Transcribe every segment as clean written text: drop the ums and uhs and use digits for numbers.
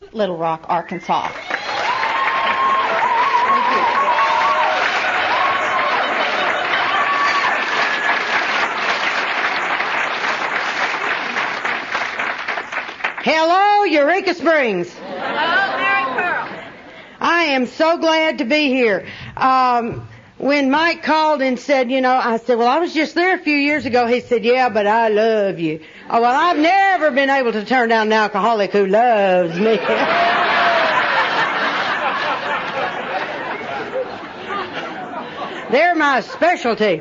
Little Rock, Arkansas. Hello, Eureka Springs. Hello, Mary Pearl. I am so glad to be here. When Mike called and said, I said, well, I was just there a few years ago. He said, yeah, but I love you. Oh, well, I've never been able to turn down an alcoholic who loves me. They're my specialty.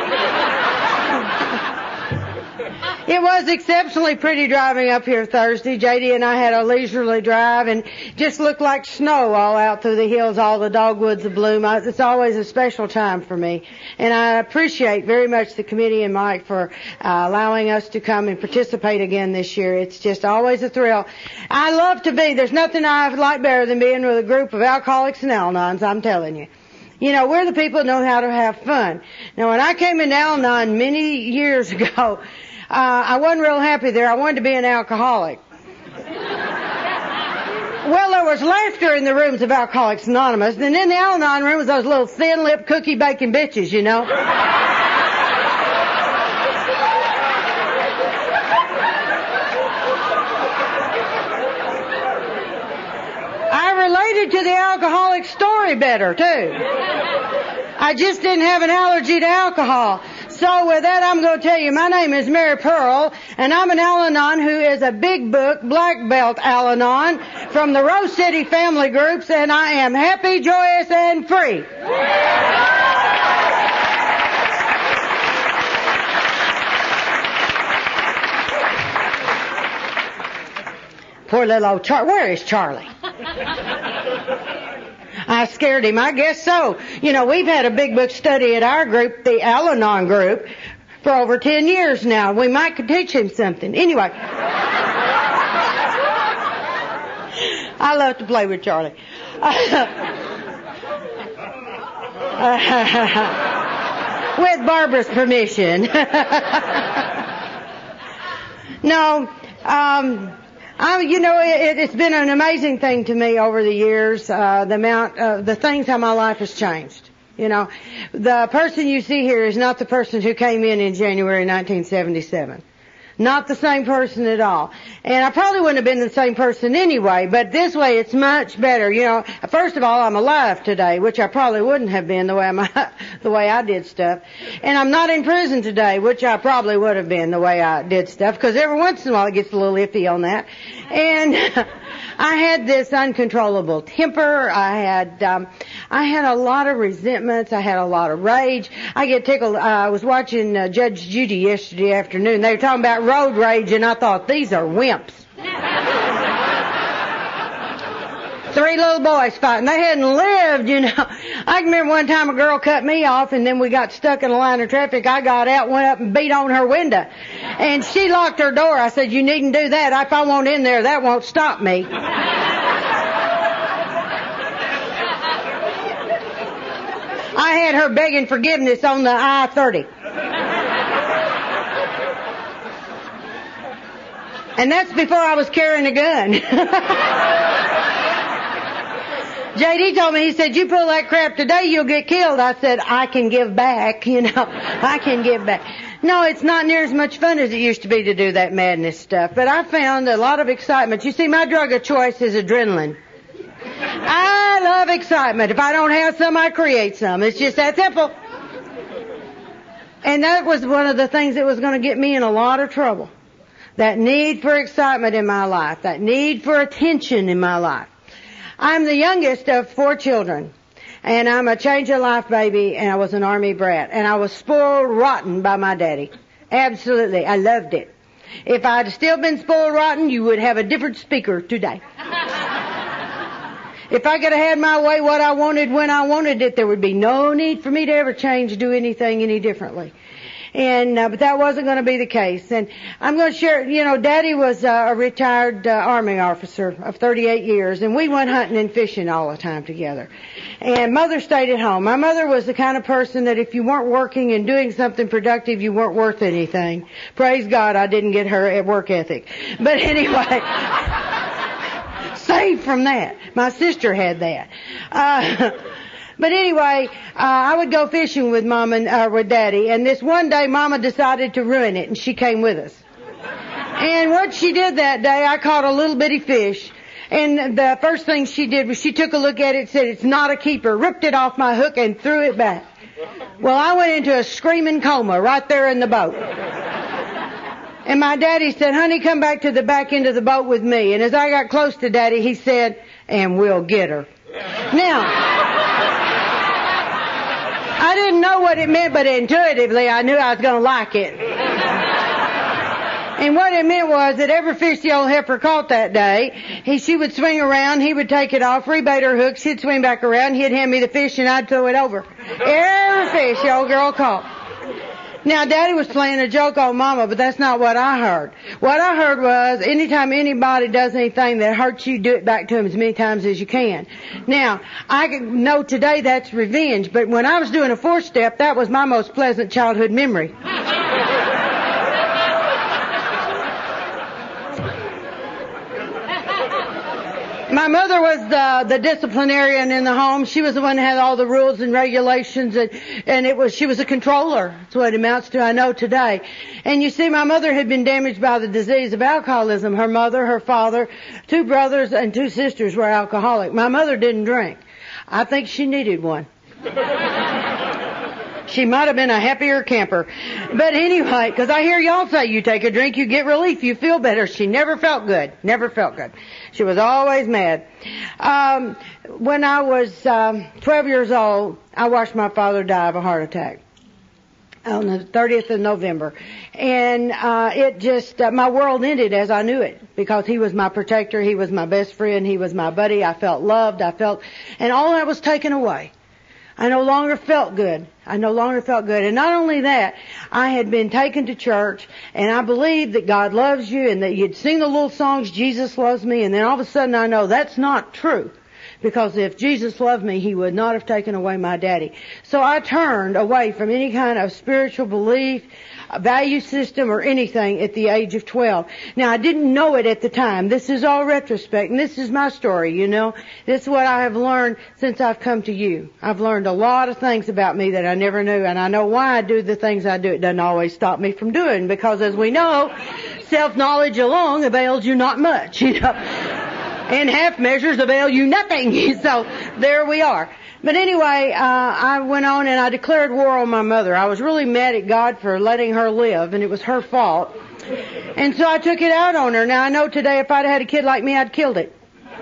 It was exceptionally pretty driving up here Thursday. J.D. and I had a leisurely drive and just looked like snow all out through the hills, all the dogwoods abloom. It's always a special time for me. And I appreciate very much the committee and Mike for allowing us to come and participate again this year. It's just always a thrill. I love to be. There's nothing I like better than being with a group of alcoholics and Al-Anons, I'm telling you. We're the people that know how to have fun. Now, when I came into Al-Anon many years ago, I wasn't real happy there. I wanted to be an alcoholic. Well, there was laughter in the rooms of Alcoholics Anonymous, and in the Al-Anon room was those little thin-lipped cookie-baking bitches, I related to the alcoholic story better, too. I just didn't have an allergy to alcohol. So with that, I'm going to tell you, my name is Mary Pearl, and I'm an Al-Anon who is a big book, black belt Al-Anon from the Rose City family groups, and I am happy, joyous, and free. Poor little old Charlie. Where is Charlie? I scared him. I guess so. We've had a big book study at our group, the Al-Anon group, for over 10 years now. We might could teach him something. Anyway. I love to play with Charlie. With Barbara's permission. No, it's been an amazing thing to me over the years, the things how my life has changed. The person you see here is not the person who came in January 1977. Not the same person at all. And I probably wouldn't have been the same person anyway, but this way it's much better. First of all, I'm alive today, which I probably wouldn't have been the way I did stuff. And I'm not in prison today, which I probably would have been the way I did stuff, because every once in a while it gets a little iffy on that. And I had this uncontrollable temper. I had a lot of resentments. I had a lot of rage. I get tickled. I was watching Judge Judy yesterday afternoon. They were talking about road rage, and I thought, these are wimps. 3 little boys fighting. They hadn't lived, I can remember one time a girl cut me off, and then we got stuck in a line of traffic. I got out, went up and beat on her window. And she locked her door. I said, you needn't do that. If I want in there, that won't stop me. I had her begging forgiveness on the I-30. And that's before I was carrying a gun. J.D. told me, he said, you pull that crap today, you'll get killed. I said, I can give back, I can give back. No, it's not near as much fun as it used to be to do that madness stuff. But I found a lot of excitement. You see, my drug of choice is adrenaline. I love excitement. If I don't have some, I create some. It's just that simple. And that was one of the things that was going to get me in a lot of trouble. That need for excitement in my life. That need for attention in my life. I'm the youngest of 4 children. And I'm a change-of-life baby, and I was an Army brat. And I was spoiled rotten by my daddy. Absolutely. I loved it. If I'd still been spoiled rotten, you would have a different speaker today. If I could have had my way what I wanted when I wanted it, there would be no need for me to ever change, do anything any differently. And but that wasn't going to be the case. And I'm going to share, Daddy was a retired Army officer of 38 years, and we went hunting and fishing all the time together. And Mother stayed at home. My mother was the kind of person that if you weren't working and doing something productive, you weren't worth anything. Praise God I didn't get her at work ethic. But anyway, saved from that. My sister had that. But anyway, I would go fishing with Mom and with Daddy, and this one day Mama decided to ruin it, and she came with us. And what she did that day, I caught a little bitty fish, and the first thing she did was she took a look at it, said, "It's not a keeper," ripped it off my hook and threw it back. Well, I went into a screaming coma right there in the boat. And my daddy said, "Honey, come back to the back end of the boat with me." And as I got close to Daddy, he said, "And we'll get her." Now, I didn't know what it meant, but intuitively I knew I was going to like it. And what it meant was that every fish the old heifer caught that day, she would swing around, he would take it off, rebait her hook, she'd swing back around, he'd hand me the fish, and I'd throw it over. Every fish the old girl caught. Now, Daddy was playing a joke on Mama, but that's not what I heard. What I heard was, anytime anybody does anything that hurts you, do it back to them as many times as you can. Now, I know today that's revenge, but when I was doing a 4-step, that was my most pleasant childhood memory. My mother was the disciplinarian in the home. She was the one that had all the rules and regulations, and she was a controller. That's what it amounts to, I know today. And you see, my mother had been damaged by the disease of alcoholism. Her mother, her father, 2 brothers, and 2 sisters were alcoholic. My mother didn't drink. I think she needed one. She might have been a happier camper. But anyway, because I hear y'all say you take a drink, you get relief, you feel better. She never felt good. Never felt good. She was always mad. When I was 12 years old, I watched my father die of a heart attack on the 30th of November. And it just, my world ended as I knew it, because he was my protector, he was my best friend, he was my buddy. I felt loved, and all that was taken away. I no longer felt good. And not only that, I had been taken to church, and I believed that God loves you, and that you'd sing the little songs, "Jesus loves me," and then all of a sudden I know that's not true. Because if Jesus loved me, he would not have taken away my daddy. So I turned away from any kind of spiritual belief, value system, or anything at the age of 12. Now, I didn't know it at the time. This is all retrospect, and this is my story, you know. This is what I have learned since I've come to you. I've learned a lot of things about me that I never knew, and I know why I do the things I do. It doesn't always stop me from doing, because as we know, self-knowledge alone avails you not much, you know. And half measures avail you nothing. So there we are. But anyway, I went on and I declared war on my mother. I was really mad at God for letting her live, and it was her fault. And so I took it out on her. Now, I know today if I'd had a kid like me, I'd killed it.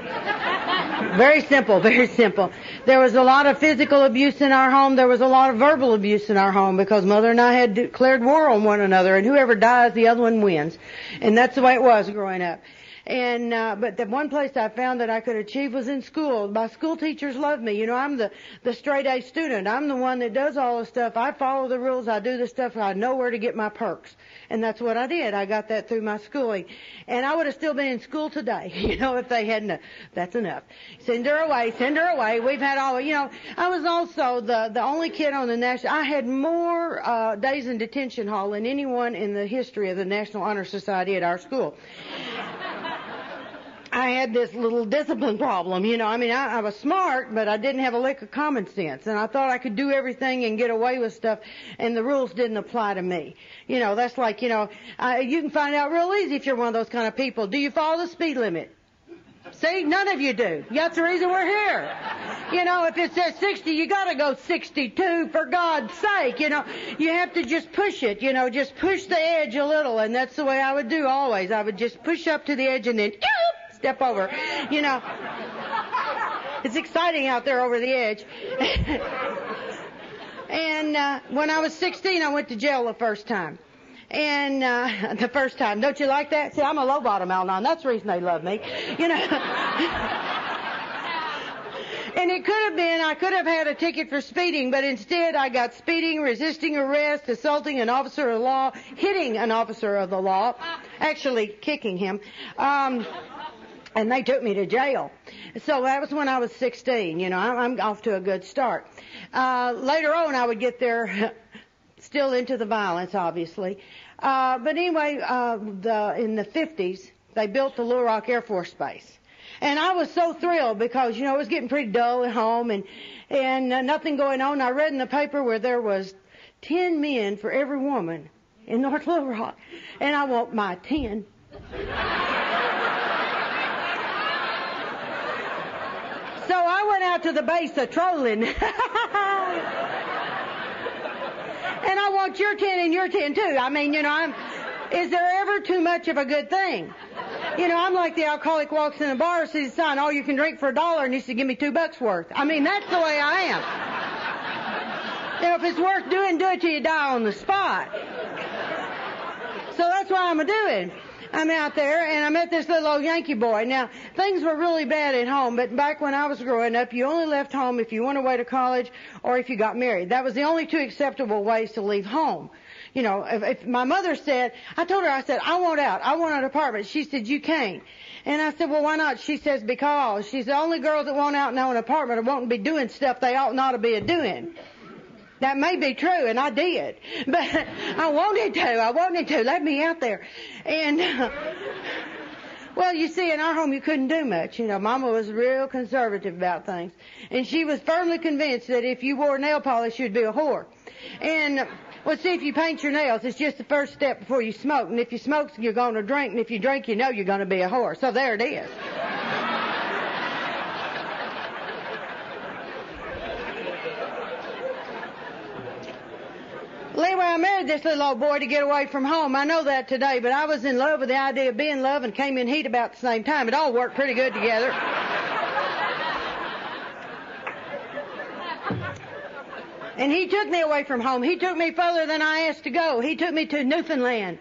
Very simple, very simple. There was a lot of physical abuse in our home. There was a lot of verbal abuse in our home, because Mother and I had declared war on one another, and whoever dies, the other one wins. And that's the way it was growing up. And, but the one place I found that I could achieve was in school. My school teachers loved me. You know, I'm the straight A student. I'm the one that does all the stuff. I follow the rules. I do the stuff. I know where to get my perks. And that's what I did. I got that through my schooling. And I would have still been in school today, you know, if they hadn't. That's enough. Send her away. Send her away. We've had all, you know, I was also the only kid on the national, I had more, days in detention hall than anyone in the history of the National Honor Society at our school. I had this little discipline problem, you know. I mean, I was smart, but I didn't have a lick of common sense. And I thought I could do everything and get away with stuff, and the rules didn't apply to me. You know, that's like, you know, you can find out real easy if you're one of those kind of people. Do you follow the speed limit? See, none of you do. That's the reason we're here. You know, if it says 60, you gotta go 62, for God's sake. You know, you have to just push it, you know, just push the edge a little, and that's the way I would do always. I would just push up to the edge and then step over, you know. It's exciting out there over the edge. And when I was 16, I went to jail the first time. And the first time, don't you like that? See, I'm a low bottom Al-Anon. That's the reason they love me, you know. And it could have been, I could have had a ticket for speeding, but instead I got speeding, resisting arrest, assaulting an officer of the law, hitting an officer of the law, actually kicking him. And they took me to jail. So that was when I was 16. You know, I'm off to a good start. Later on, I would get there, still into the violence, obviously. But anyway, in the 50s, they built the Little Rock Air Force Base. And I was so thrilled because, you know, it was getting pretty dull at home and nothing going on. I read in the paper where there was 10 men for every woman in North Little Rock. And I want my 10. So I went out to the base of trolling. And I want your 10 and your 10 too. I mean, you know, is there ever too much of a good thing? You know, I'm like the alcoholic walks in the bar, sees a sign, all you can drink for $1, and he said, give me $2 worth. I mean, that's the way I am. You know, if it's worth doing, do it till you die on the spot. So that's what I'm doing. I'm out there, and I met this little old Yankee boy. Now, things were really bad at home, but back when I was growing up, you only left home if you went away to college or if you got married. That was the only two acceptable ways to leave home. You know, if my mother said, I told her, I said, I want out. I want an apartment. She said, you can't. And I said, well, why not? She says, because. She's the only girls that want out and own an apartment are wanting to be doing stuff they ought not to be doing. That may be true, and I did. But I wanted to. Let me out there. And, well, you see, in our home you couldn't do much. You know, Mama was real conservative about things. And she was firmly convinced that if you wore nail polish, you'd be a whore. And, well, see, if you paint your nails, it's just the first step before you smoke. And if you smoke, you're going to drink. And if you drink, you know you're going to be a whore. So there it is. Well, anyway, I married this little old boy to get away from home. I know that today, but I was in love with the idea of being in love and came in heat about the same time. It all worked pretty good together. And he took me away from home. He took me further than I asked to go. He took me to Newfoundland.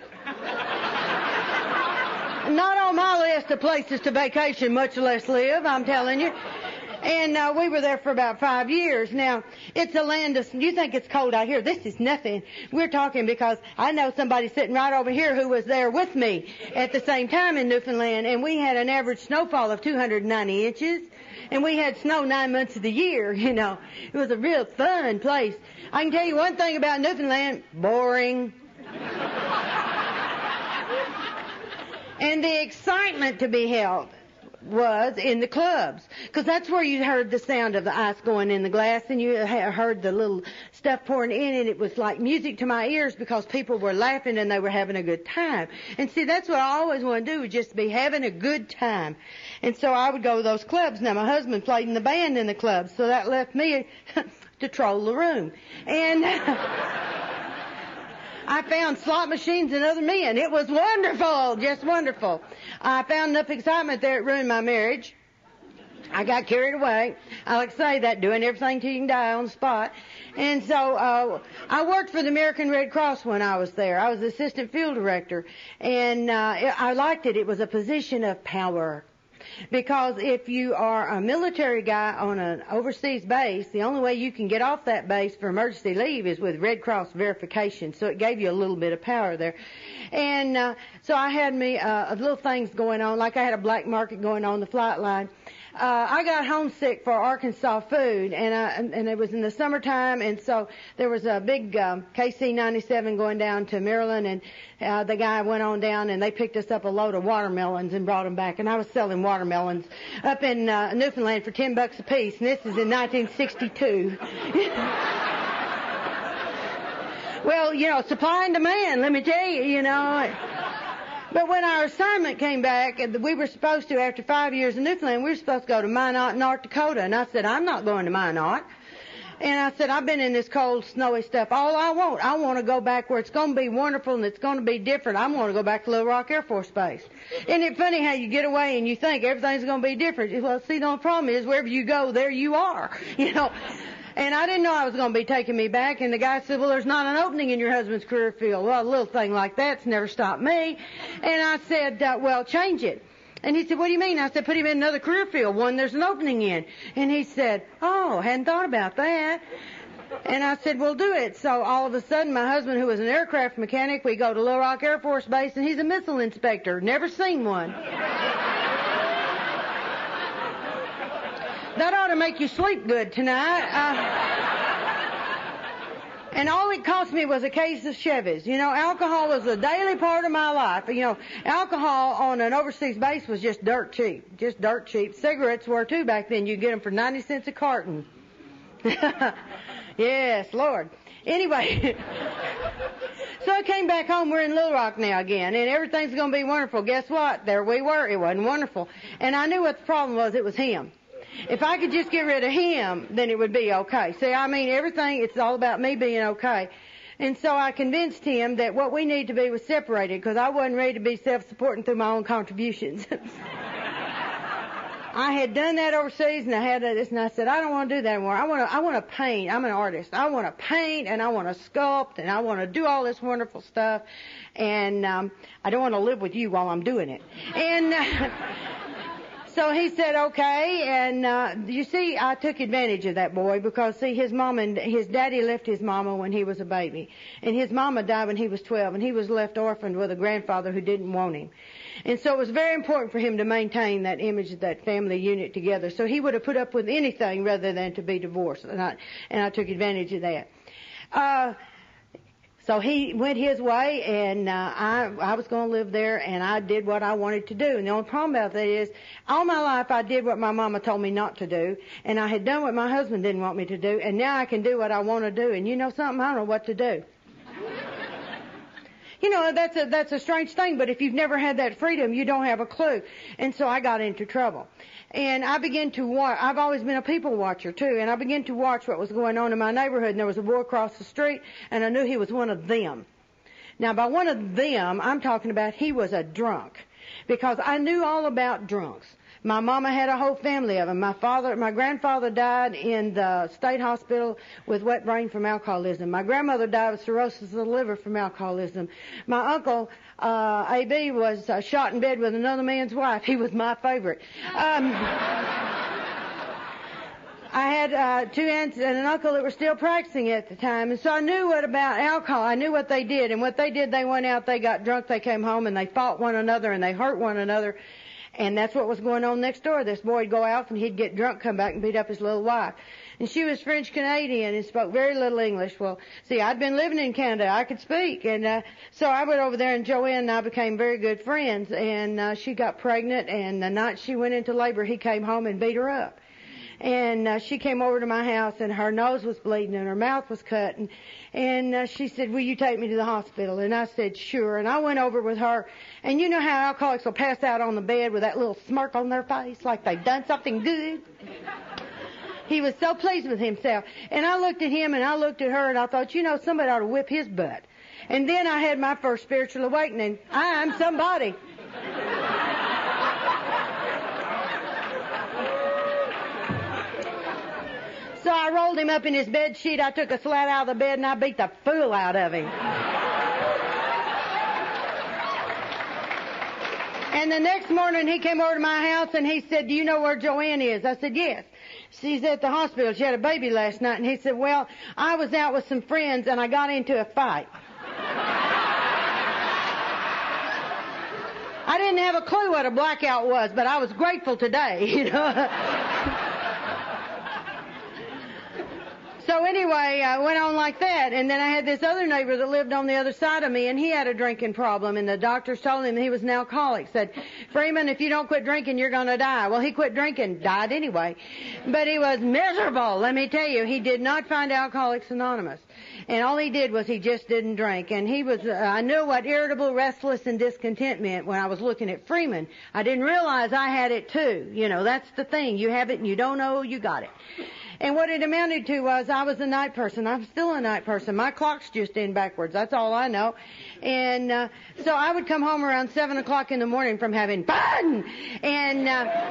Not on my list of places to vacation, much less live, I'm telling you. And we were there for about 5 years. Now, it's a land of, you think it's cold out here. This is nothing. We're talking because I know somebody sitting right over here who was there with me at the same time in Newfoundland, and we had an average snowfall of 290 inches, and we had snow 9 months of the year, you know. It was a real fun place. I can tell you one thing about Newfoundland, boring. And the excitement to be held was in the clubs, because that's where you heard the sound of the ice going in the glass, and you heard the little stuff pouring in, and it was like music to my ears because people were laughing and they were having a good time. And see, that's what I always wanted to do, was just be having a good time. And so I would go to those clubs. Now, my husband played in the band in the clubs, so that left me to troll the room. And I found slot machines and other men. It was wonderful, just wonderful. I found enough excitement there it ruined my marriage. I got carried away. I like to say that, doing everything till you can die on the spot. And so I worked for the American Red Cross when I was there. I was the assistant field director, and I liked it. It was a position of power. Because if you are a military guy on an overseas base, the only way you can get off that base for emergency leave is with Red Cross verification. So it gave you a little bit of power there. And so I had me little things going on, like I had a black market going on the flight line. I got homesick for Arkansas food, and it was in the summertime, and so there was a big KC-97 going down to Maryland, and the guy went on down, and they picked us up a load of watermelons and brought them back, and I was selling watermelons up in Newfoundland for $10 a piece, and this is in 1962. Well, you know, supply and demand, let me tell you, you know. But when our assignment came back, we were supposed to, after 5 years in Newfoundland, we were supposed to go to Minot, North Dakota. And I said, I'm not going to Minot. And I said, I've been in this cold, snowy stuff all I want to go back where it's going to be wonderful and it's going to be different. I want to go back to Little Rock Air Force Base. Isn't it funny how you get away and you think everything's going to be different? Well, see, the only problem is wherever you go, there you are, you know. And I didn't know I was going to be taking me back. And the guy said, well, there's not an opening in your husband's career field. Well, a little thing like that's never stopped me. And I said, well, change it. And he said, what do you mean? I said, put him in another career field, one there's an opening in. And he said, oh, hadn't thought about that. And I said, well, do it. So all of a sudden, my husband, who was an aircraft mechanic, we go to Little Rock Air Force Base, and he's a missile inspector. Never seen one. That ought to make you sleep good tonight. And all it cost me was a case of Chevys. You know, alcohol was a daily part of my life. You know, alcohol on an overseas base was just dirt cheap. Just dirt cheap. Cigarettes were too back then. You get them for 90 cents a carton. Yes, Lord. Anyway, so I came back home. We're in Little Rock now again, and everything's going to be wonderful. Guess what? There we were. It wasn't wonderful. And I knew what the problem was. It was him. If I could just get rid of him, then it would be okay. See, I mean, everything, it's all about me being okay. And so I convinced him that what we need to be was separated, because I wasn't ready to be self-supporting through my own contributions. I had done that overseas, and I had this, and I said, I don't want to do that anymore. I want to paint. I'm an artist. I want to paint, and I want to sculpt, and I want to do all this wonderful stuff. And I don't want to live with you while I'm doing it. And so he said, okay, and you see, I took advantage of that boy because, see, his daddy left his mama when he was a baby, and his mama died when he was 12, and he was left orphaned with a grandfather who didn't want him. And so it was very important for him to maintain that image of that family unit together. So he would have put up with anything rather than to be divorced, and I took advantage of that. So he went his way, and I was going to live there, and I did what I wanted to do. And the only problem about that is, all my life I did what my mama told me not to do, and I had done what my husband didn't want me to do, and now I can do what I want to do. And you know something? I don't know what to do. You know, that's a strange thing, but if you've never had that freedom, you don't have a clue. And so I got into trouble. And I began to watch. I've always been a people watcher, too, and I began to watch what was going on in my neighborhood, and there was a boy across the street, and I knew he was one of them. Now, by one of them, I'm talking about he was a drunk, because I knew all about drunks. My mama had a whole family of them. My grandfather died in the state hospital with wet brain from alcoholism. My grandmother died with cirrhosis of the liver from alcoholism. My uncle, A.B., was shot in bed with another man's wife. He was my favorite. I had 2 aunts and an uncle that were still practicing at the time, and so I knew what about alcohol. I knew what they did, and what they did, they went out, they got drunk, they came home, and they fought one another, and they hurt one another. And that's what was going on next door. This boy would go out and he'd get drunk, come back and beat up his little wife. And she was French-Canadian and spoke very little English. Well, see, I'd been living in Canada. I could speak. And so I went over there, and Joanne and I became very good friends. And she got pregnant, and the night she went into labor, he came home and beat her up. And she came over to my house, and her nose was bleeding and her mouth was cut. And she said, will you take me to the hospital? And I said, sure. And I went over with her. And you know how alcoholics will pass out on the bed with that little smirk on their face, like they've done something good? He was so pleased with himself. And I looked at him and I looked at her, and I thought, you know, somebody ought to whip his butt. And then I had my first spiritual awakening. I'm somebody. So I rolled him up in his bed sheet. I took a slat out of the bed, and I beat the fool out of him. And the next morning he came over to my house, and he said, do you know where Joanne is? I said, yes. She's at the hospital. She had a baby last night. And he said, well, I was out with some friends, and I got into a fight. I didn't have a clue what a blackout was, but I was grateful today, you know. So anyway, I went on like that, and then I had this other neighbor that lived on the other side of me, and he had a drinking problem, and the doctors told him he was an alcoholic. Said, Freeman, if you don't quit drinking, you're going to die. Well, he quit drinking, died anyway. But he was miserable, let me tell you. He did not find Alcoholics Anonymous. And all he did was he just didn't drink. And he was, I knew what irritable, restless, and discontent meant when I was looking at Freeman. I didn't realize I had it too. You know, that's the thing. You have it and you don't know you got it. And what it amounted to was I was a night person. I'm still a night person. My clock's just in backwards. That's all I know. And so I would come home around 7 o'clock in the morning from having fun. And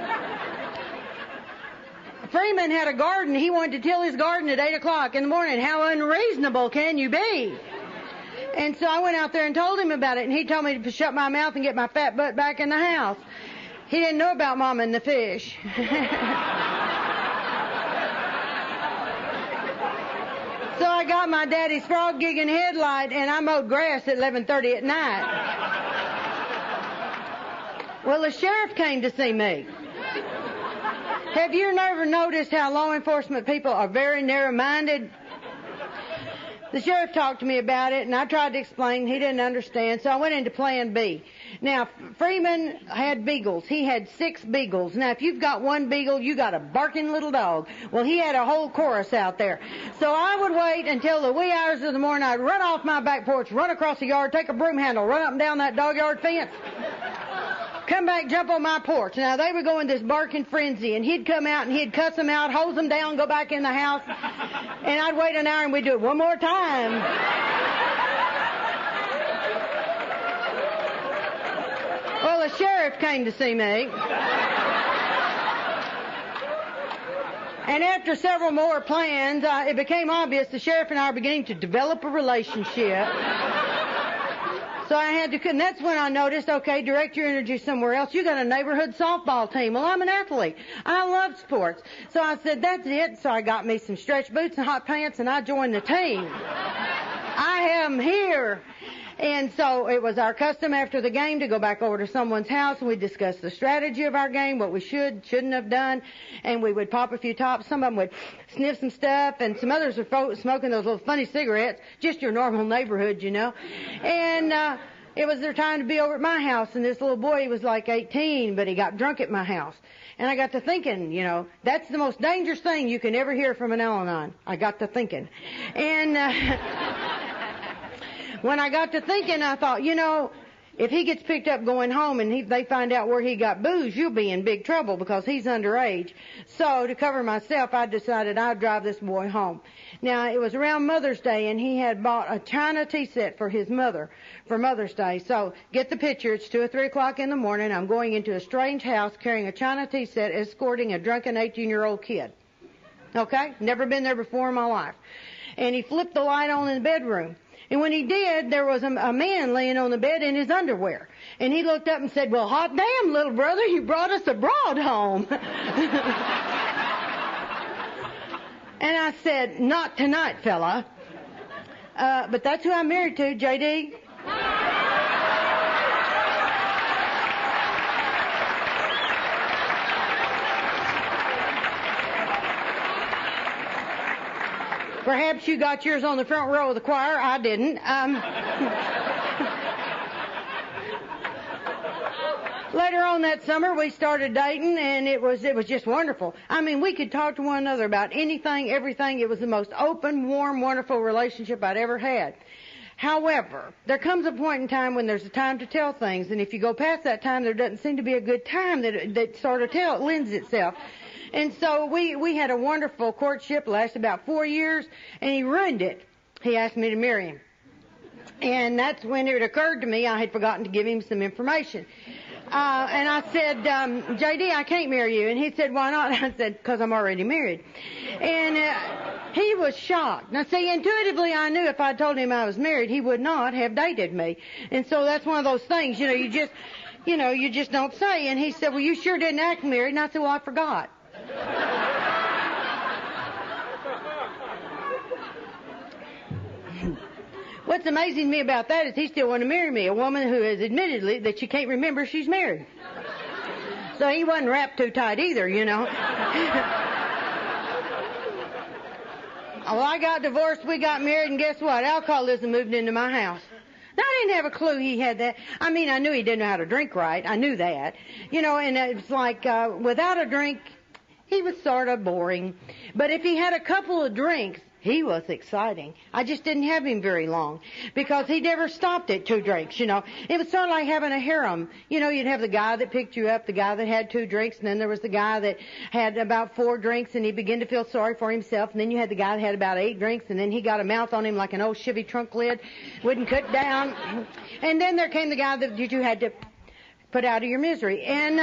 Freeman had a garden. He wanted to till his garden at 8 o'clock in the morning. How unreasonable can you be? And so I went out there and told him about it, and he told me to shut my mouth and get my fat butt back in the house. He didn't know about Mama and the fish. So I got my daddy's frog gig and headlight, and I mowed grass at 11:30 at night. Well, the sheriff came to see me. Have you never noticed how law enforcement people are very narrow-minded? The sheriff talked to me about it, and I tried to explain. He didn't understand, so I went into Plan B. Now, Freeman had beagles. He had 6 beagles. Now, if you've got one beagle, you got a barking little dog. Well, he had a whole chorus out there. So I would wait until the wee hours of the morning. I'd run off my back porch, run across the yard, take a broom handle, run up and down that dog yard fence, come back, jump on my porch. Now, they would go in this barking frenzy, and he'd come out and he'd cuss them out, hose them down, go back in the house, and I'd wait an hour and we'd do it one more time. Well, the sheriff came to see me. And after several more plans, it became obvious the sheriff and I are beginning to develop a relationship. So I had to, and that's when I noticed, okay, direct your energy somewhere else. You got a neighborhood softball team. Well, I'm an athlete. I love sports. So I said, that's it. So I got me some stretch boots and hot pants, and I joined the team. I am here. And so it was our custom after the game to go back over to someone's house, and we'd discuss the strategy of our game, what we shouldn't have done, and we would pop a few tops. Some of them would sniff some stuff, and some others were smoking those little funny cigarettes, just your normal neighborhood, you know. And it was their time to be over at my house, and this little boy, he was like 18, but he got drunk at my house. And I got to thinking, you know, that's the most dangerous thing you can ever hear from an Al-Anon. I got to thinking. And when I got to thinking, I thought, you know, if he gets picked up going home and they find out where he got booze, you'll be in big trouble because he's underage. So to cover myself, I decided I'd drive this boy home. Now, it was around Mother's Day, and he had bought a China tea set for his mother for Mother's Day. So get the picture. It's 2 or 3 o'clock in the morning. I'm going into a strange house carrying a China tea set, escorting a drunken 18-year-old kid. Okay? Never been there before in my life. And he flipped the light on in the bedroom. And when he did, there was a man laying on the bed in his underwear. And he looked up and said, well, hot damn, little brother, you brought us a broad home. And I said, not tonight, fella. But that's who I'm married to, J.D. Perhaps you got yours on the front row of the choir. I didn't. Later on that summer, we started dating, and it was just wonderful. I mean, we could talk to one another about anything, everything. It was the most open, warm, wonderful relationship I'd ever had. However, there comes a point in time when there's a time to tell things, and if you go past that time, there doesn't seem to be a good time that sort of lends itself. And so we had a wonderful courtship, lasted about 4 years, and he ruined it. He asked me to marry him. And that's when it occurred to me I had forgotten to give him some information. And I said, J.D., I can't marry you. And he said, why not? I said, because I'm already married. And he was shocked. Now, see, intuitively I knew if I told him I was married, he would not have dated me. And so that's one of those things, you just don't say. And he said, well, you sure didn't act married. And I said, well, I forgot. What's amazing to me about that is he still wanted to marry me, a woman who has admittedly that she can't remember she's married. So he wasn't wrapped too tight either, you know. Well, I got divorced, we got married, and guess what? Alcoholism moved into my house. Now, I didn't have a clue he had that. I mean, I knew he didn't know how to drink right. I knew that. You know, and it's like, without a drink, he was sort of boring. But if he had a couple of drinks, he was exciting. I just didn't have him very long because he never stopped at 2 drinks, you know. It was sort of like having a harem. You know, you'd have the guy that picked you up, the guy that had 2 drinks, and then there was the guy that had about 4 drinks, and he began to feel sorry for himself, and then you had the guy that had about 8 drinks, and then he got a mouth on him like an old Chevy trunk lid, wouldn't cut down. And then there came the guy that you had to put out of your misery. And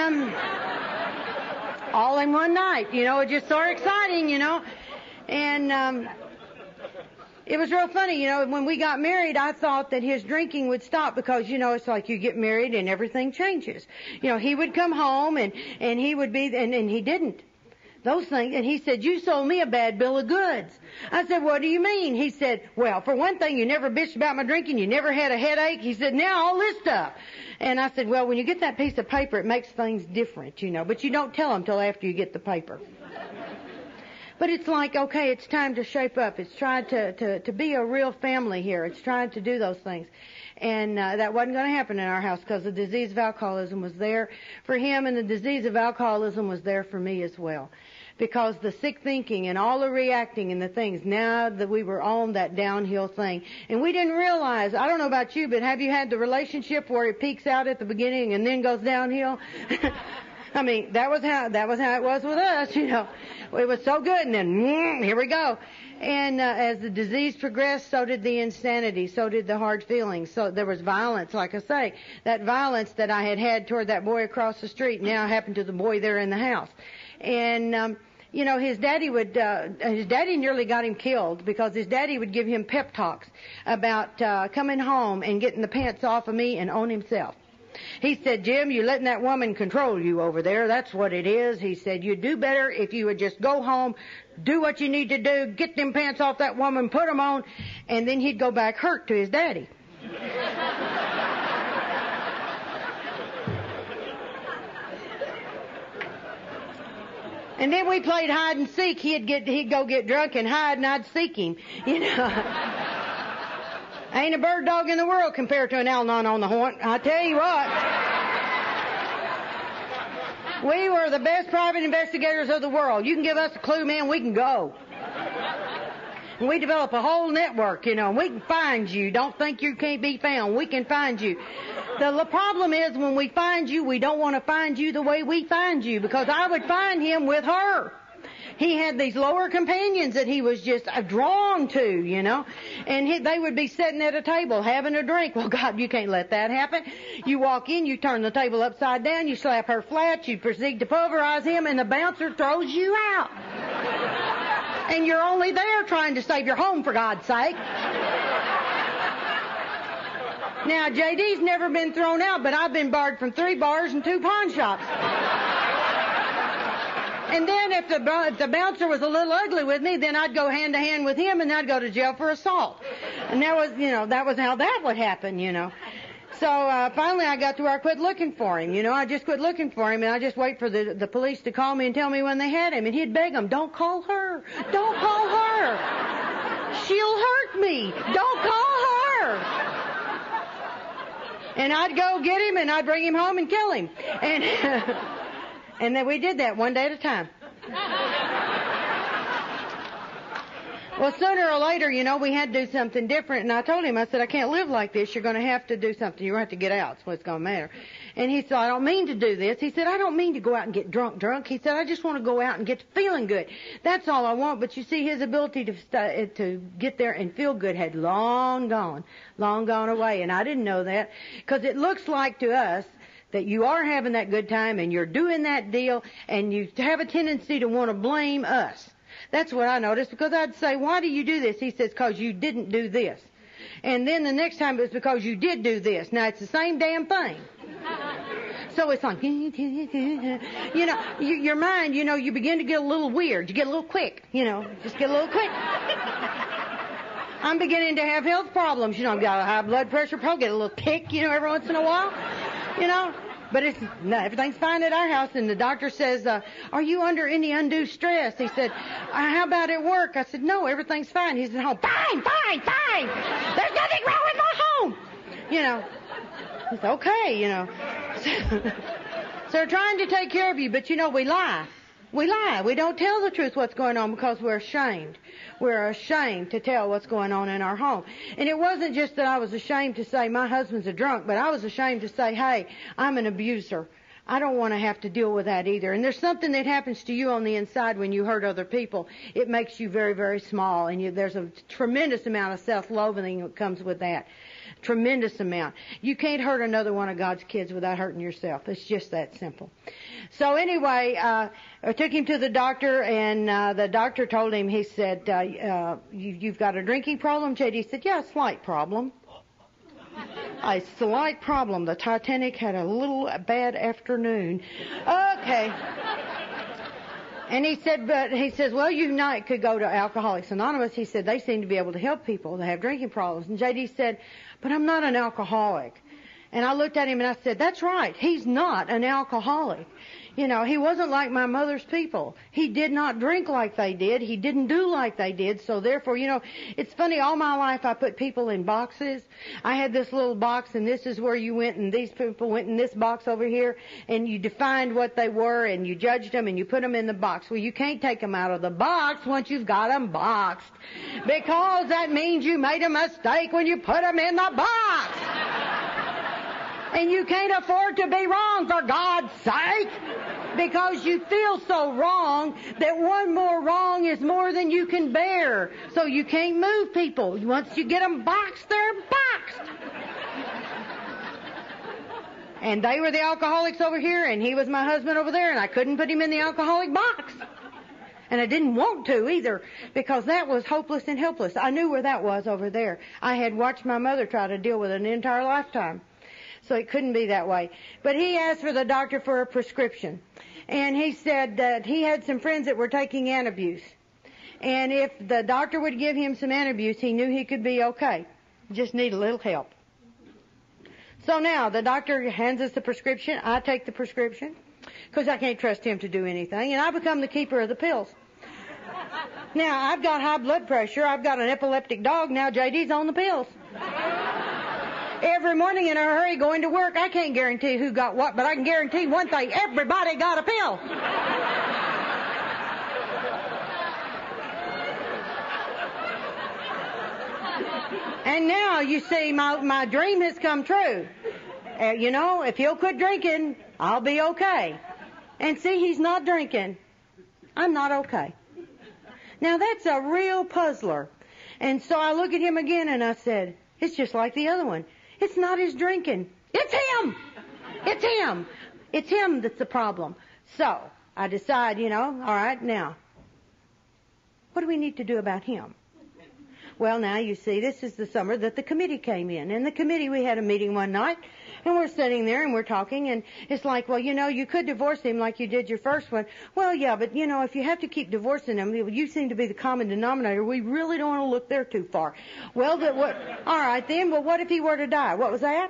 all in one night, you know, it just so exciting, you know. And it was real funny, you know, when we got married, I thought that his drinking would stop because, you know, it's like you get married and everything changes. You know, he would come home and he would be, and he didn't. Those things, and he said, you sold me a bad bill of goods. I said, what do you mean? He said, well, for one thing, you never bitched about my drinking, you never had a headache. He said, now all this stuff. And I said, well, when you get that piece of paper, it makes things different, you know, but you don't tell them till after you get the paper. But it's like, okay, it's time to shape up. It's trying to be a real family here. It's trying to do those things. And that wasn't going to happen in our house because the disease of alcoholism was there for him, and the disease of alcoholism was there for me as well. Because the sick thinking and all the reacting and the things, now that we were on that downhill thing. And we didn't realize, I don't know about you, but have you had the relationship where it peaks out at the beginning and then goes downhill? I mean, that was how it was with us, you know. It was so good, and then, here we go. And as the disease progressed, so did the insanity, so did the hard feelings. So there was violence, like I say. That violence that I had toward that boy across the street now happened to the boy there in the house. And, you know, his daddy nearly got him killed because his daddy would give him pep talks about coming home and getting the pants off of me and on himself. He said, Jim, you're letting that woman control you over there. That's what it is. He said, you'd do better if you would just go home, do what you need to do, get them pants off that woman, put them on, and then he'd go back hurt to his daddy. And then we played hide and seek. He'd go get drunk and hide, and I'd seek him. You know. Ain't a bird dog in the world compared to an Al-Anon on the horn. I tell you what. We were the best private investigators of the world. You can give us a clue, man, we can go. And we develop a whole network, you know, and we can find you. Don't think you can't be found. We can find you. The problem is when we find you, we don't want to find you the way we find you, because I would find him with her. He had these lower companions that he was just drawn to, you know, and they would be sitting at a table having a drink. Well, God, you can't let that happen. You walk in, you turn the table upside down, you slap her flat, you proceed to pulverize him, and the bouncer throws you out. And you're only there trying to save your home, for God's sake. Now, JD's never been thrown out, but I've been barred from 3 bars and 2 pawn shops. And then if the bouncer was a little ugly with me, then I'd go hand to hand with him, and I'd go to jail for assault. And that was how that would happen, you know. So finally I got to where I quit looking for him, you know. I just quit looking for him, and I just wait for the police to call me and tell me when they had him. And he'd beg them, don't call her. Don't call her. She'll hurt me. Don't call her. And I'd go get him, and I'd bring him home and kill him. And and then we did that one day at a time. Well, sooner or later, you know, we had to do something different. And I told him, I said, I can't live like this. You're going to have to do something. You're going to have to get out. That's what's going to matter. And he said, I don't mean to do this. He said, I don't mean to go out and get drunk. He said, I just want to go out and get to feeling good. That's all I want. But you see, his ability to get there and feel good had long gone away. And I didn't know that, because it looks like to us that you are having that good time and you're doing that deal, and you have a tendency to want to blame us. That's what I noticed, because I'd say, why do you do this? He says, because you didn't do this. And then the next time it was because you did do this. Now it's the same damn thing. So it's like, you know, your mind, you know, you begin to get a little weird. You get a little quick, you know, just get a little quick. I'm beginning to have health problems. You know, I've got a high blood pressure, probably get a little tick, you know, every once in a while. You know, but everything's fine at our house. And the doctor says, are you under any undue stress? He said, how about at work? I said, no, everything's fine. He said, oh, fine. There's nothing wrong with my home. You know, it's okay, you know. So they're trying to take care of you, but you know, we lie. We lie. We don't tell the truth what's going on because we're ashamed. We're ashamed to tell what's going on in our home. And it wasn't just that I was ashamed to say my husband's a drunk, but I was ashamed to say, hey, I'm an abuser. I don't want to have to deal with that either. And there's something that happens to you on the inside when you hurt other people. It makes you very, very small, and there's a tremendous amount of self-loathing that comes with that. Tremendous amount. You can't hurt another one of God's kids without hurting yourself. It's just that simple. So anyway, I took him to the doctor, and the doctor told him, he said, you've got a drinking problem? JD said, yeah, a slight problem. A slight problem. The Titanic had a little bad afternoon. Okay. And he says, well, you could go to Alcoholics Anonymous. He said, they seem to be able to help people that have drinking problems. And JD said, but I'm not an alcoholic. And I looked at him and I said, that's right. He's not an alcoholic. You know, he wasn't like my mother's people. He did not drink like they did. He didn't do like they did. So therefore, you know, it's funny, all my life I put people in boxes. I had this little box, and this is where you went, and these people went in this box over here, and you defined what they were, and you judged them, and you put them in the box. Well, you can't take them out of the box once you've got them boxed, because that means you made a mistake when you put them in the box. And you can't afford to be wrong, for God's sake, because you feel so wrong that one more wrong is more than you can bear. So you can't move people. Once you get them boxed, they're boxed. And they were the alcoholics over here, and he was my husband over there, and I couldn't put him in the alcoholic box. And I didn't want to either, because that was hopeless and helpless. I knew where that was over there. I had watched my mother try to deal with it an entire lifetime. So it couldn't be that way. But he asked for the doctor for a prescription. And he said that he had some friends that were taking Antabuse. And if the doctor would give him some Antabuse, he knew he could be okay. Just need a little help. So now the doctor hands us the prescription. I take the prescription, because I can't trust him to do anything. And I become the keeper of the pills. Now, I've got high blood pressure. I've got an epileptic dog. Now JD's on the pills. Every morning in a hurry going to work. I can't guarantee who got what, but I can guarantee one thing. Everybody got a pill. And now, you see, my dream has come true. You know, if he'll quit drinking, I'll be okay. And see, he's not drinking. I'm not okay. Now, that's a real puzzler. And so I look at him again and I said, it's just like the other one. It's not his drinking. It's him! It's him! It's him that's the problem. So, I decide, you know, all right, now, what do we need to do about him? Well, now, you see, this is the summer that the committee came in. And the committee, we had a meeting one night, and we're sitting there and we're talking, and it's like, well, you know, you could divorce him like you did your first one. Well, yeah, but, you know, if you have to keep divorcing him, you seem to be the common denominator. We really don't want to look there too far. Well, all right then, well, what if he were to die? What was that?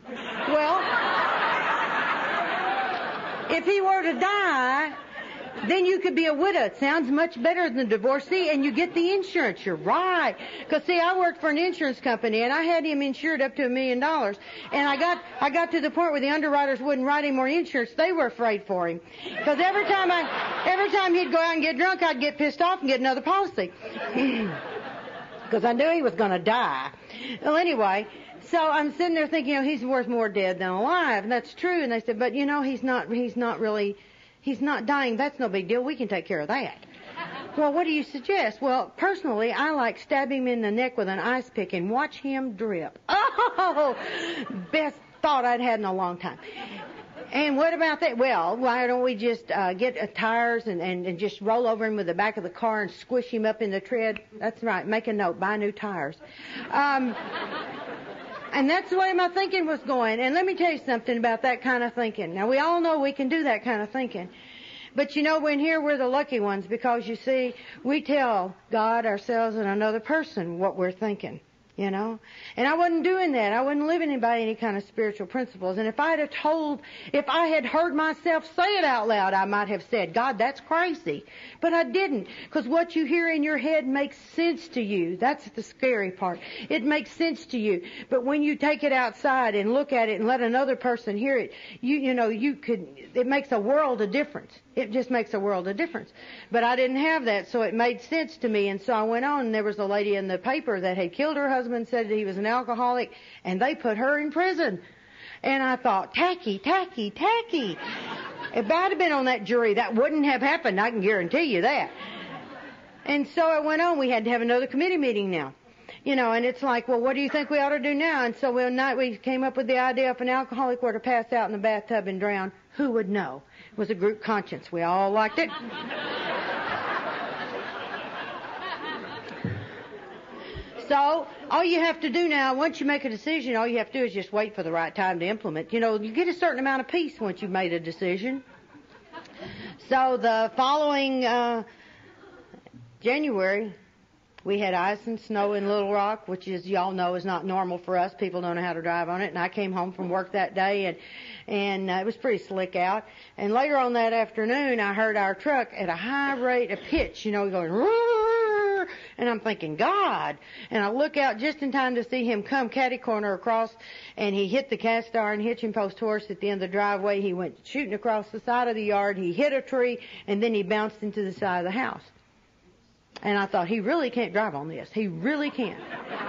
Well, if he were to die, then you could be a widow. It sounds much better than a divorcee, and you get the insurance. You're right. Because, see, I worked for an insurance company, and I had him insured up to $1 million. And I got to the point where the underwriters wouldn't write him more insurance. They were afraid for him. Because every time he'd go out and get drunk, I'd get pissed off and get another policy. Because I knew he was going to die. Well, anyway, so I'm sitting there thinking, you know, he's worth more dead than alive. And that's true. And they said, but, you know, he's not dying. That's no big deal. We can take care of that. Well, what do you suggest? Well, personally, I like stab him in the neck with an ice pick and watch him drip. Oh, best thought I'd had in a long time. And what about that? Well, why don't we just get tires and just roll over him with the back of the car and squish him up in the tread? That's right. Make a note. Buy new tires. And that's the way my thinking was going. And let me tell you something about that kind of thinking. Now, we all know we can do that kind of thinking. But, you know, when here we're the lucky ones, because, you see, we tell God, ourselves, and another person what we're thinking, you know. And I wasn't doing that. I wasn't living by any kind of spiritual principles. And if I had heard myself say it out loud, I might have said, God, that's crazy. But I didn't. Because what you hear in your head makes sense to you. That's the scary part. It makes sense to you. But when you take it outside and look at it and let another person hear it, it makes a world of difference. It just makes a world of difference. But I didn't have that, so it made sense to me. And so I went on, and there was a lady in the paper that had killed her husband, said that he was an alcoholic, and they put her in prison. And I thought, tacky. If I'd have been on that jury, that wouldn't have happened. I can guarantee you that. And so it went on. We had to have another committee meeting now. You know, and it's like, well, what do you think we ought to do now? And so one night we came up with the idea, if an alcoholic were to pass out in the bathtub and drown, who would know? It was a group conscience. We all liked it. So, all you have to do now, once you make a decision, all you have to do is just wait for the right time to implement. You know, you get a certain amount of peace once you've made a decision. So, the following January, We had ice and snow in Little Rock, which is, y'all know, is not normal for us. People don't know how to drive on it. And I came home from work that day, and it was pretty slick out. And later on that afternoon, I heard our truck at a high rate of pitch, going, roar, and I'm thinking, God. And I look out just in time to see him come catty corner across, and he hit the cast iron hitching post horse at the end of the driveway. He went shooting across the side of the yard. He hit a tree, and then he bounced into the side of the house. And I thought, he really can't drive on this. He really can't.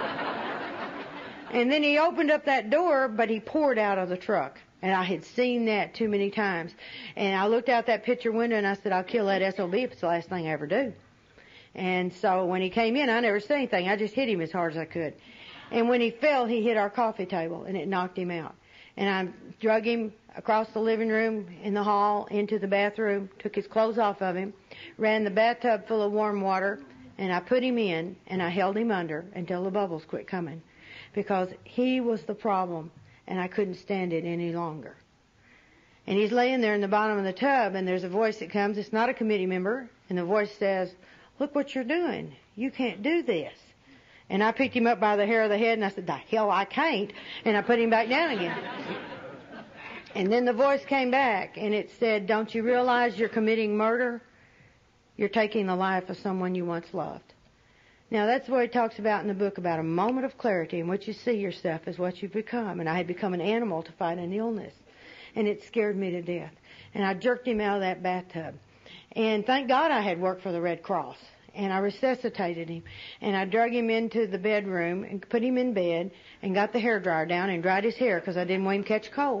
And then he opened up that door, but he poured out of the truck. And I had seen that too many times. And I looked out that picture window and I said, I'll kill that SOB if it's the last thing I ever do. And so when he came in, I never said anything. I just hit him as hard as I could. And when he fell, he hit our coffee table and it knocked him out. And I drug him across the living room, in the hall, into the bathroom, took his clothes off of him, ran the bathtub full of warm water, and I put him in, and I held him under until the bubbles quit coming. Because he was the problem, and I couldn't stand it any longer. And he's laying there in the bottom of the tub, and there's a voice that comes. It's not a committee member, and the voice says, look what you're doing. You can't do this. And I picked him up by the hair of the head, and I said, the hell I can't. And I put him back down again. And then the voice came back, and it said, don't you realize you're committing murder? You're taking the life of someone you once loved. Now, that's what he talks about in the book, about a moment of clarity in which you see yourself as what you've become. And I had become an animal to fight an illness. And it scared me to death. And I jerked him out of that bathtub. And thank God I had worked for the Red Cross. And I resuscitated him. And I drug him into the bedroom and put him in bed and got the hairdryer down and dried his hair because I didn't want him to catch cold.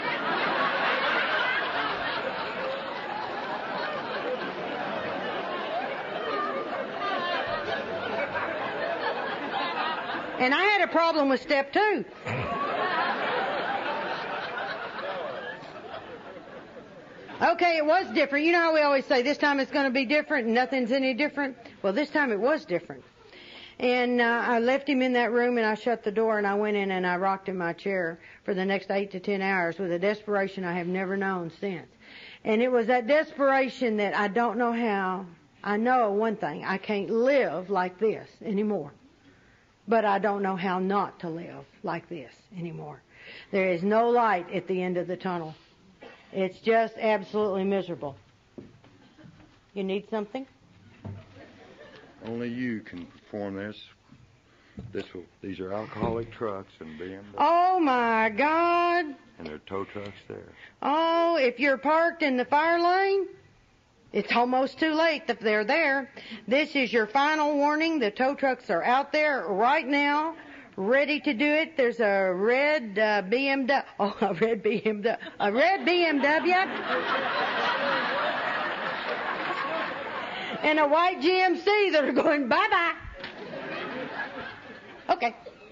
And I had a problem with step 2. Okay, it was different. You know how we always say this time it's going to be different and nothing's any different? Well, this time it was different. And I left him in that room and I shut the door and I went in and I rocked in my chair for the next 8 to 10 hours with a desperation I have never known since. And it was that desperation that I don't know how. I know one thing. I can't live like this anymore. But I don't know how not to live like this anymore. There is no light at the end of the tunnel. It's just absolutely miserable. You need something? Only you can perform this. These are alcoholic trucks and BMW. Oh my God! And there are tow trucks there. Oh, if you're parked in the fire lane, it's almost too late if they're there. This is your final warning. The tow trucks are out there right now, ready to do it. There's a red BMW. Oh, a red BMW. A red BMW. And a white GMC that are going bye-bye. Okay.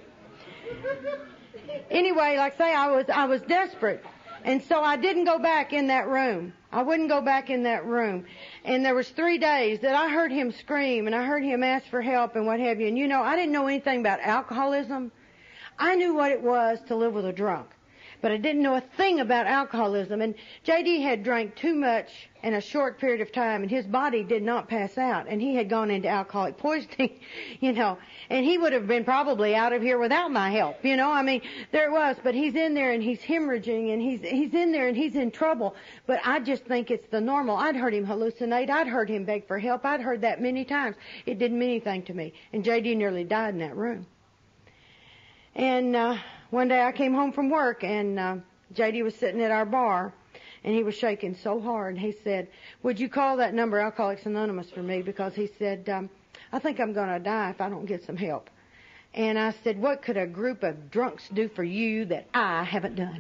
Anyway, like I say, I was desperate. And so I didn't go back in that room. I wouldn't go back in that room. And there was 3 days that I heard him scream and I heard him ask for help and what have you. And you know, I didn't know anything about alcoholism. I knew what it was to live with a drunk. But I didn't know a thing about alcoholism. And J.D. had drank too much in a short period of time, and his body did not pass out. And he had gone into alcoholic poisoning, you know. And he would have been probably out of here without my help, you know. I mean, there it was. But he's in there, and he's hemorrhaging, and he's in there, and he's in trouble. But I just think it's the normal. I'd heard him hallucinate. I'd heard him beg for help. I'd heard that many times. It didn't mean anything to me. And J.D. nearly died in that room. And one day I came home from work, and J.D. was sitting at our bar, and he was shaking so hard. He said, would you call that number, Alcoholics Anonymous, for me? Because he said, I think I'm going to die if I don't get some help. And I said, what could a group of drunks do for you that I haven't done?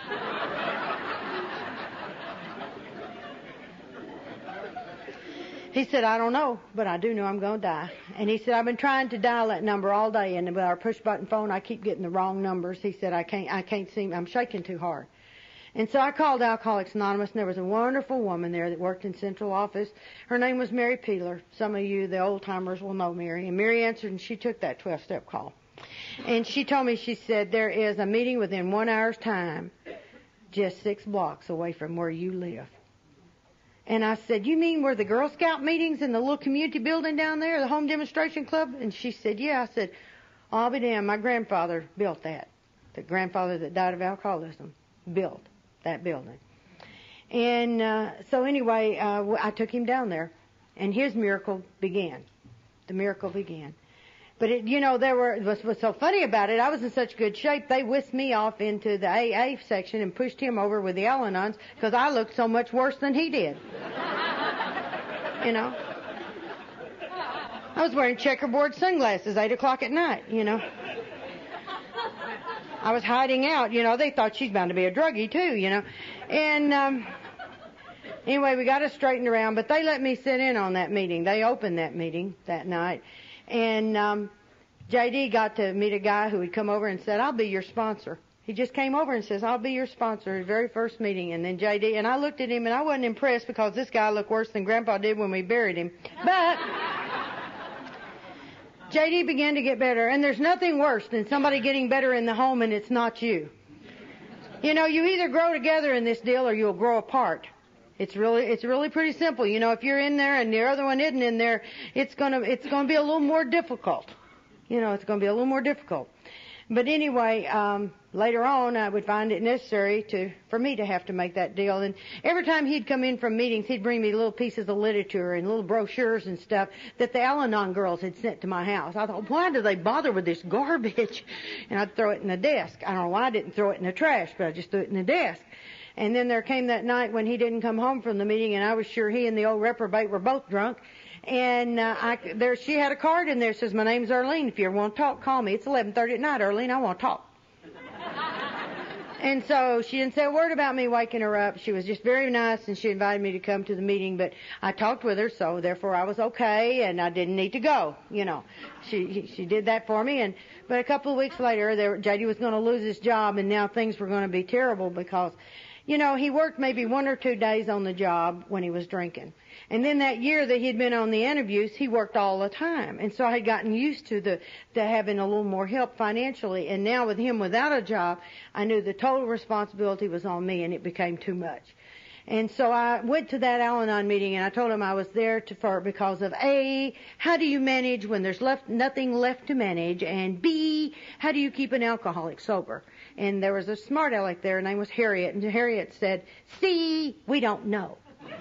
He said, I don't know, but I do know I'm going to die. And he said, I've been trying to dial that number all day, and with our push-button phone, I keep getting the wrong numbers. He said, I can't seem, I'm shaking too hard. And so I called Alcoholics Anonymous, and there was a wonderful woman there that worked in central office. Her name was Mary Peeler. Some of you, the old-timers, will know Mary. And Mary answered, and she took that 12-step call. And she told me, she said, there is a meeting within 1 hour's time, just 6 blocks away from where you live. And I said, you mean where the Girl Scout meetings in the little community building down there, the home demonstration club? And she said, yeah. I said, I'll be damned, my grandfather built that. The grandfather that died of alcoholism built that building. And so anyway, I took him down there, and his miracle began. The miracle began. But what's so funny about it, I was in such good shape, they whisked me off into the AA section and pushed him over with the Al-Anons because I looked so much worse than he did. I was wearing checkerboard sunglasses 8 o'clock at night, I was hiding out, they thought she's bound to be a druggie too, And, anyway, we got it straightened around, but they let me sit in on that meeting. They opened that meeting that night. And J.D. got to meet a guy who had come over and said, I'll be your sponsor. He just came over and says, I'll be your sponsor, his very first meeting. And then J.D., and I looked at him and I wasn't impressed because this guy looked worse than Grandpa did when we buried him. But J.D. began to get better, and there's nothing worse than somebody getting better in the home and it's not you. You either grow together in this deal or you'll grow apart. It's really pretty simple. If you're in there and the other one isn't in there, it's gonna be a little more difficult. It's gonna be a little more difficult. But anyway, later on I would find it necessary for me to have to make that deal. And every time he'd come in from meetings, he'd bring me little pieces of literature and little brochures and stuff that the Al-Anon girls had sent to my house. I thought, why do they bother with this garbage? And I'd throw it in the desk. I don't know why I didn't throw it in the trash, but I just threw it in the desk. And then there came that night when he didn't come home from the meeting, and I was sure he and the old reprobate were both drunk. And she had a card in there that says, my name's Earlene. If you ever want to talk, call me. It's 11:30 at night, Earlene. I want to talk. And so she didn't say a word about me waking her up. She was just very nice, and she invited me to come to the meeting. But I talked with her, so therefore I was okay, and I didn't need to go. She did that for me. But a couple of weeks later, J.D. was going to lose his job, and now things were going to be terrible because he worked maybe 1 or 2 days on the job when he was drinking. And then that year that he'd been on the interviews, he worked all the time. And so I had gotten used to having a little more help financially. And now with him without a job, I knew the total responsibility was on me, and it became too much. And so I went to that Al-Anon meeting, and I told him I was there because of A, how do you manage when there's nothing left to manage, and B, how do you keep an alcoholic sober? And there was a smart aleck there, her name was Harriet, and Harriet said, C, we don't know.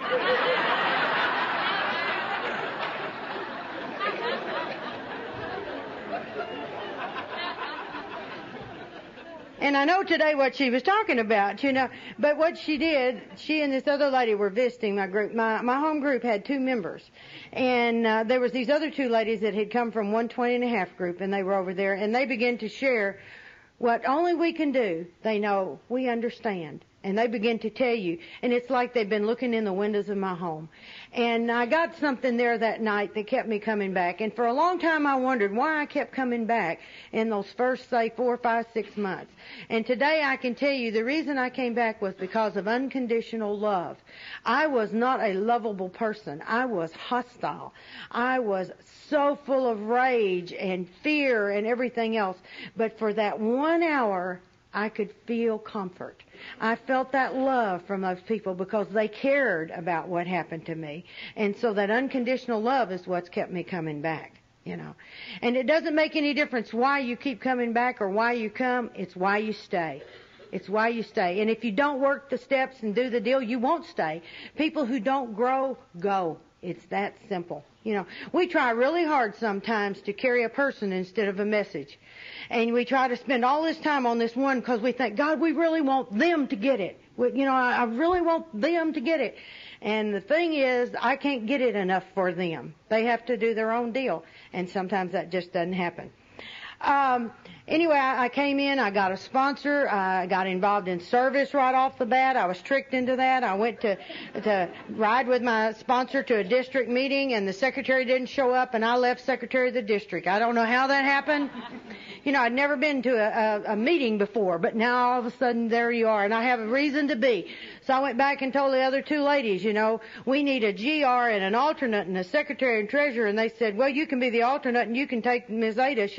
And I know today what she was talking about, but what she did, she and this other lady were visiting my group. My home group had 2 members. And there was these other 2 ladies that had come from 120 and a half group, and they were over there, and they began to share what only we can do. They know, we understand. And they begin to tell you, and it's like they've been looking in the windows of my home. And I got something there that night that kept me coming back. And for a long time I wondered why I kept coming back in those first, say, 4, 5, 6 months. And today I can tell you the reason I came back was because of unconditional love. I was not a lovable person. I was hostile. I was so full of rage and fear and everything else. But for that 1 hour, I could feel comfort. I felt that love from those people because they cared about what happened to me. And so that unconditional love is what's kept me coming back, And it doesn't make any difference why you keep coming back or why you come. It's why you stay. It's why you stay. And if you don't work the steps and do the deal, you won't stay. People who don't grow, go. It's that simple. We try really hard sometimes to carry a person instead of a message. And we try to spend all this time on this one because we think, God, we really want them to get it. I really want them to get it. And the thing is, I can't get it enough for them. They have to do their own deal. And sometimes that just doesn't happen. Anyway, I came in, I got a sponsor, I got involved in service right off the bat. I was tricked into that. I went to ride with my sponsor to a district meeting, and the secretary didn't show up, and I left secretary of the district. I don't know how that happened. I'd never been to a meeting before, but now all of a sudden there you are, and I have a reason to be. So I went back and told the other 2 ladies, we need a GR and an alternate and a secretary and treasurer, and they said, well, you can be the alternate and you can take Ms. Ada, she'll be the GR.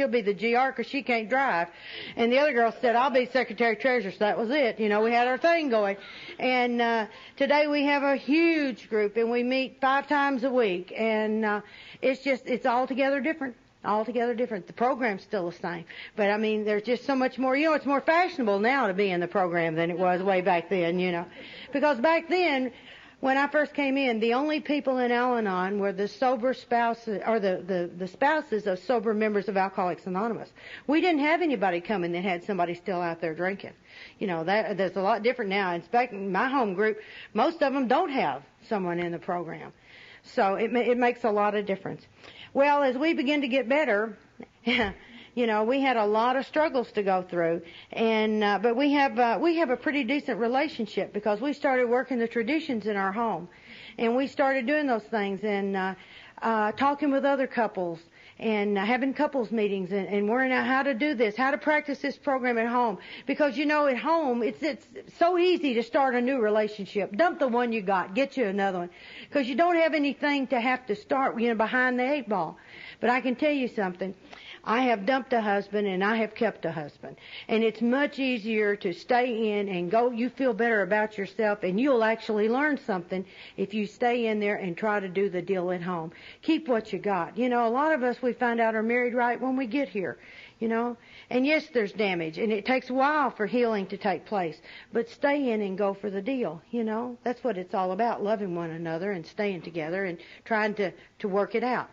GR because she can't drive. And the other girl said, I'll be secretary treasurer. So that was it. You know, we had our thing going. And today we have a huge group, and we meet 5 times a week. And it's altogether different. Altogether different. The program's still the same. But, I mean, there's just so much more. You know, it's more fashionable now to be in the program than it was way back then, you know. Because back then, when I first came in, the only people in Al-Anon were the sober spouses, or the spouses of sober members of Alcoholics Anonymous. We didn't have anybody coming that had somebody still out there drinking. You know, there's a lot different now. In fact, in my home group, most of them don't have someone in the program. So it makes a lot of difference. Well, as we begin to get better, you know, we had a lot of struggles to go through, and but we have a pretty decent relationship because we started working the traditions in our home, and we started doing those things and talking with other couples and having couples meetings and worrying out how to do this, how to practice this program at home. Because, you know, at home, it's so easy to start a new relationship. Dump the one you got, get you another one. Because you don't have anything to have to start, you know, behind the 8 ball. But I can tell you something. I have dumped a husband and I have kept a husband. And it's much easier to stay in and go, you feel better about yourself, and you'll actually learn something if you stay in there and try to do the deal at home. Keep what you got. You know, a lot of us, we find out are married right when we get here, you know. And yes, there's damage, and it takes a while for healing to take place. But stay in and go for the deal, you know. That's what it's all about, loving one another and staying together and trying to work it out.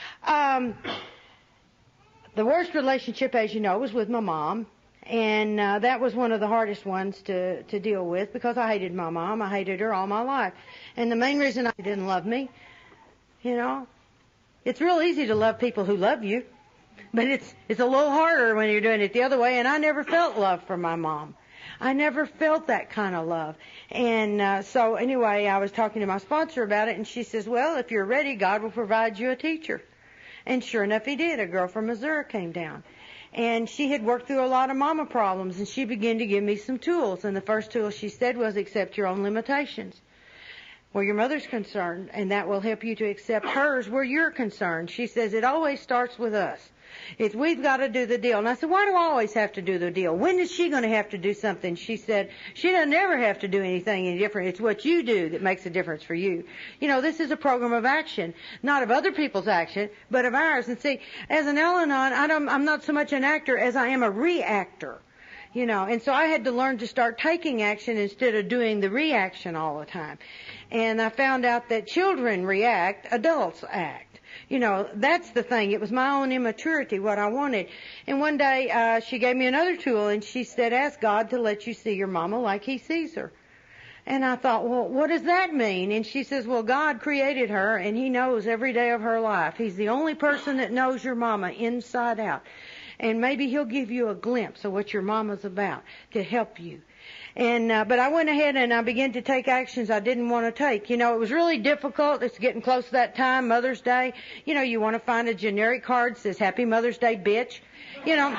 The worst relationship, as you know, was with my mom, and that was one of the hardest ones to deal with because I hated my mom. I hated her all my life. And the main reason I didn't love me, you know, it's real easy to love people who love you, but it's a little harder when you're doing it the other way, and I never felt love from my mom. I never felt that kind of love. And so anyway, I was talking to my sponsor about it, and she says, well, if you're ready, God will provide you a teacher. And sure enough, he did. A girl from Missouri came down. And she had worked through a lot of mama problems, and she began to give me some tools. And the first tool she said was accept your own limitations where your mother's concerned, and that will help you to accept hers where you're concerned. She says it always starts with us. We've got to do the deal. And I said, why do I always have to do the deal? When is she going to have to do something? She said, she doesn't ever have to do anything any different. It's what you do that makes a difference for you. You know, this is a program of action, not of other people's action, but of ours. And see, as an Al-Anon, I'm not so much an actor as I am a reactor. You know, and so I had to learn to start taking action instead of doing the reaction all the time. And I found out that children react, adults act. You know, that's the thing. It was my own immaturity, what I wanted. And one day, she gave me another tool, and she said, ask God to let you see your mama like he sees her. And I thought, well, what does that mean? And she says, well, God created her, and he knows every day of her life. He's the only person that knows your mama inside out. And maybe he'll give you a glimpse of what your mama's about to help you. And but I went ahead and I began to take actions I didn't want to take. You know, it was really difficult. It's getting close to that time, Mother's Day. You know, you want to find a generic card that says Happy Mother's Day, bitch. You know.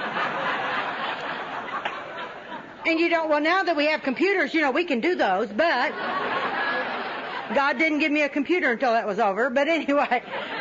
And you don't, well, now that we have computers, you know, we can do those, but God didn't give me a computer until that was over. But anyway.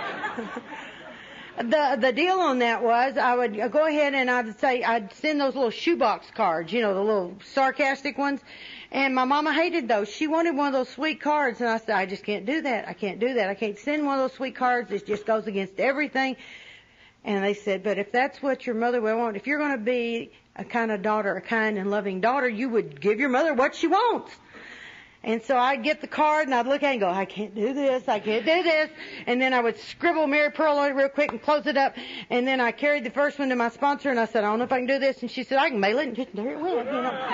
The deal on that was I would go ahead and I'd send those little shoebox cards, you know, the little sarcastic ones. And my mama hated those. She wanted one of those sweet cards. And I said, I just can't do that. I can't do that. I can't send one of those sweet cards. It just goes against everything. And they said, but if that's what your mother would want, if you're going to be a kind of daughter, a kind and loving daughter, you would give your mother what she wants. And so I'd get the card and I'd look at it and go, I can't do this, I can't do this. And then I would scribble Mary Pearl on it real quick and close it up. And then I carried the first one to my sponsor and I said, I don't know if I can do this. And she said, I can mail it. And just there it went, you know.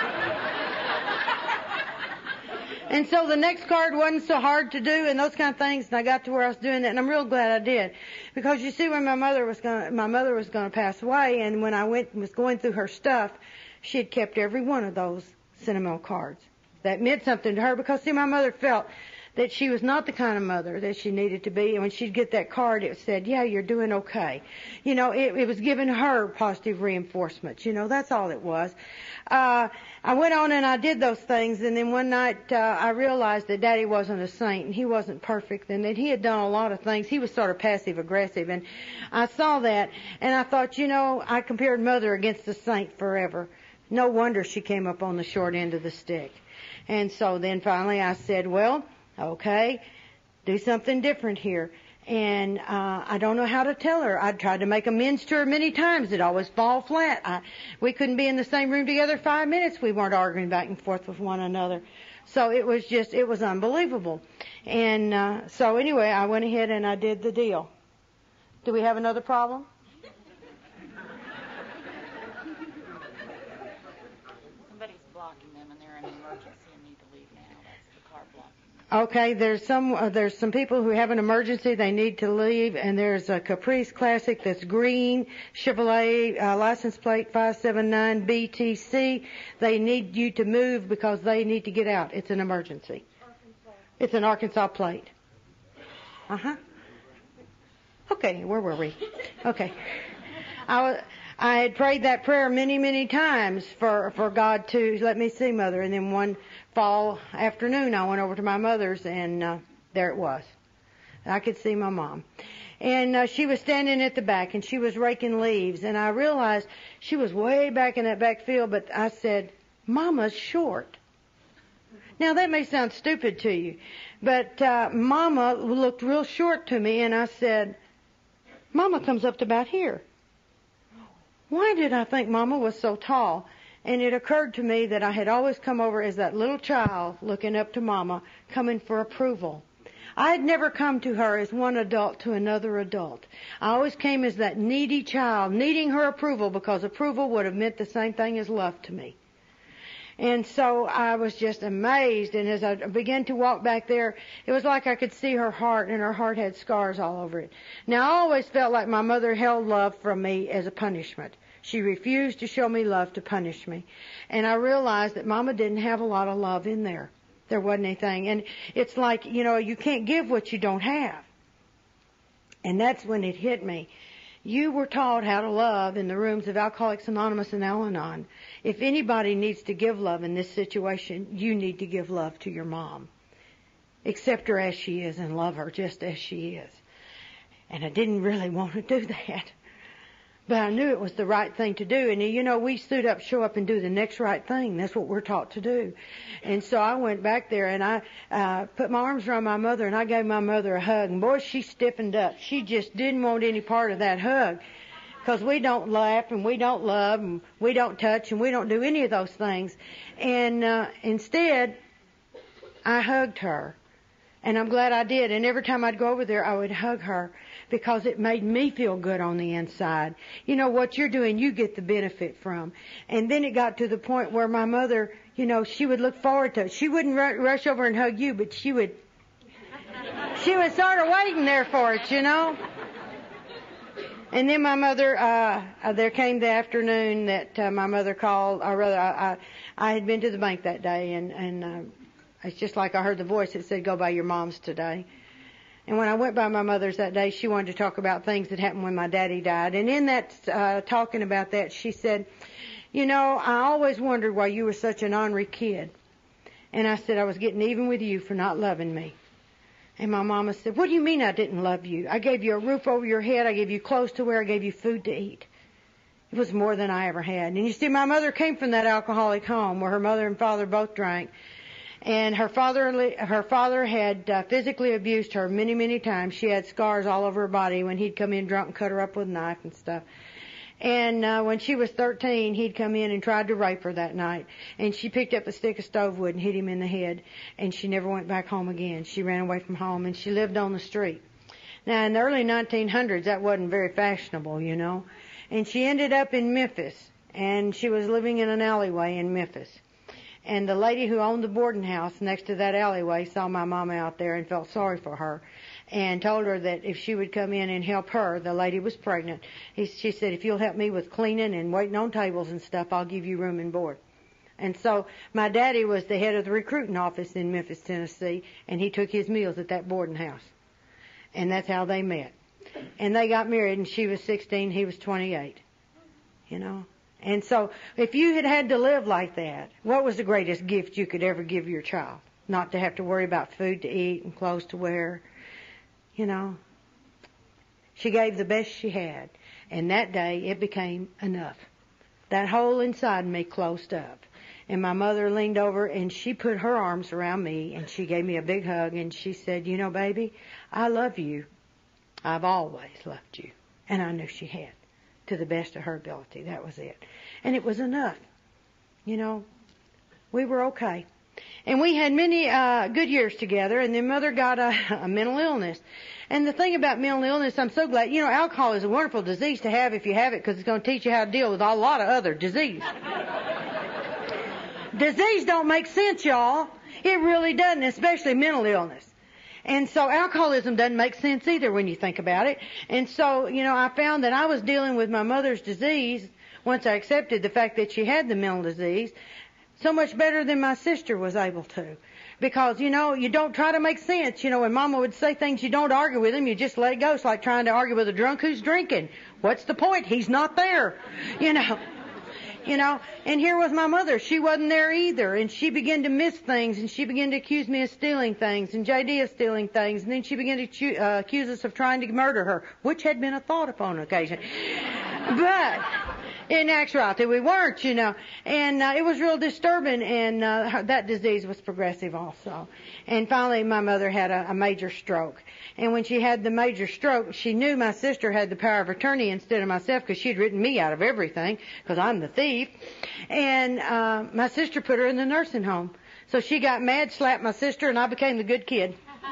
And so the next card wasn't so hard to do and those kind of things. And I got to where I was doing that. And I'm real glad I did. Because you see, when my mother was going to pass away, and when I was going through her stuff, she had kept every one of those sentimental cards. That meant something to her because, see, my mother felt that she was not the kind of mother that she needed to be. And when she'd get that card, it said, yeah, you're doing okay. You know, it was giving her positive reinforcement. You know, that's all it was. I went on and I did those things, and then one night I realized that Daddy wasn't a saint and he wasn't perfect, and that he had done a lot of things. He was sort of passive aggressive, and I saw that, and I thought, you know, I compared Mother against the saint forever. No wonder she came up on the short end of the stick. And so then finally I said, well, okay, do something different here. And I don't know how to tell her. I tried to make amends to her many times. It always fall flat. We couldn't be in the same room together 5 minutes. We weren't arguing back and forth with one another. So it was unbelievable. And so anyway, I went ahead and I did the deal. Do we have another problem? Somebody's blocking them and they're in an emergency and need to leave now. That's the car blocking. Okay, there's some people who have an emergency, they need to leave, and there's a Caprice Classic that's green, Chevrolet, license plate 579 BTC. They need you to move because they need to get out. It's an emergency. Arkansas. It's an Arkansas plate. Uh-huh. Okay, where were we? Okay. I had prayed that prayer many, many times for God to let me see Mother, and then one fall afternoon I went over to my mother's, and there it was. I could see my mom. And she was standing at the back, and she was raking leaves, and I realized she was way back in that back field, but I said, Mama's short. Now that may sound stupid to you, but Mama looked real short to me, and I said, Mama comes up to about here. Why did I think Mama was so tall? And it occurred to me that I had always come over as that little child looking up to Mama, coming for approval. I had never come to her as one adult to another adult. I always came as that needy child, needing her approval, because approval would have meant the same thing as love to me. And so I was just amazed, and as I began to walk back there, it was like I could see her heart, and her heart had scars all over it. Now, I always felt like my mother held love from me as a punishment. She refused to show me love to punish me. And I realized that Mama didn't have a lot of love in there. There wasn't anything. And it's like, you know, you can't give what you don't have. And that's when it hit me. You were taught how to love in the rooms of Alcoholics Anonymous and Al-Anon. If anybody needs to give love in this situation, you need to give love to your mom. Accept her as she is and love her just as she is. And I didn't really want to do that. But I knew it was the right thing to do. And, you know, we stood up, show up, and do the next right thing. That's what we're taught to do. And so I went back there, and I put my arms around my mother, and I gave my mother a hug. And, boy, she stiffened up. She just didn't want any part of that hug. Because we don't laugh, and we don't love, and we don't touch, and we don't do any of those things. And instead, I hugged her. And I'm glad I did. And every time I'd go over there, I would hug her, because it made me feel good on the inside. You know, what you're doing, you get the benefit from. And then it got to the point where my mother, you know, she would look forward to it. She wouldn't rush over and hug you, but she was sort of waiting there for it, you know. And then my mother, there came the afternoon that my mother called, or rather, I had been to the bank that day, and it's just like I heard the voice that said, go by your mom's today. And when I went by my mother's that day, she wanted to talk about things that happened when my daddy died. And in that, talking about that, she said, you know, I always wondered why you were such an ornery kid. And I said, I was getting even with you for not loving me. And my mama said, what do you mean I didn't love you? I gave you a roof over your head. I gave you clothes to wear. I gave you food to eat. It was more than I ever had. And you see, my mother came from that alcoholic home where her mother and father both drank. And her father had physically abused her many, many times. She had scars all over her body when he'd come in drunk and cut her up with a knife and stuff. And when she was 13, he'd come in and tried to rape her that night. And she picked up a stick of stove wood and hit him in the head. And she never went back home again. She ran away from home, and she lived on the street. Now, in the early 1900s, that wasn't very fashionable, you know. And she ended up in Memphis, and she was living in an alleyway in Memphis. And the lady who owned the boarding house next to that alleyway saw my mama out there and felt sorry for her, and told her that if she would come in and help her, the lady was pregnant. She said, if you'll help me with cleaning and waiting on tables and stuff, I'll give you room and board. And so my daddy was the head of the recruiting office in Memphis, Tennessee, and he took his meals at that boarding house. And that's how they met. And they got married, and she was 16, he was 28. You know? And so if you had had to live like that, what was the greatest gift you could ever give your child? Not to have to worry about food to eat and clothes to wear. You know? She gave the best she had. And that day, it became enough. That hole inside me closed up. And my mother leaned over and she put her arms around me and she gave me a big hug and she said, you know, baby, I love you. I've always loved you. And I knew she had, to the best of her ability. That was it. And it was enough. You know, we were okay. And we had many good years together, and then Mother got a mental illness. And the thing about mental illness, I'm so glad, you know, alcohol is a wonderful disease to have if you have it, because it's going to teach you how to deal with a lot of other disease. Disease don't make sense, y'all. It really doesn't, especially mental illness. And so alcoholism doesn't make sense either when you think about it. And so, you know, I found that I was dealing with my mother's disease once I accepted the fact that she had the mental disease so much better than my sister was able to. Because, you know, you don't try to make sense. You know, when Mama would say things, you don't argue with him, you just let it go. It's like trying to argue with a drunk who's drinking. What's the point? He's not there. You know. You know, and here was my mother. She wasn't there either. And she began to miss things, and she began to accuse me of stealing things, and J.D. of stealing things, and then she began to accuse us of trying to murder her, which had been a thought upon occasion. But in actuality, we weren't, you know. And it was real disturbing, and that disease was progressive also. And finally, my mother had a major stroke. And when she had the major stroke, she knew my sister had the power of attorney instead of myself, because she'd written me out of everything, because I'm the thief. And my sister put her in the nursing home. So she got mad, slapped my sister, and I became the good kid.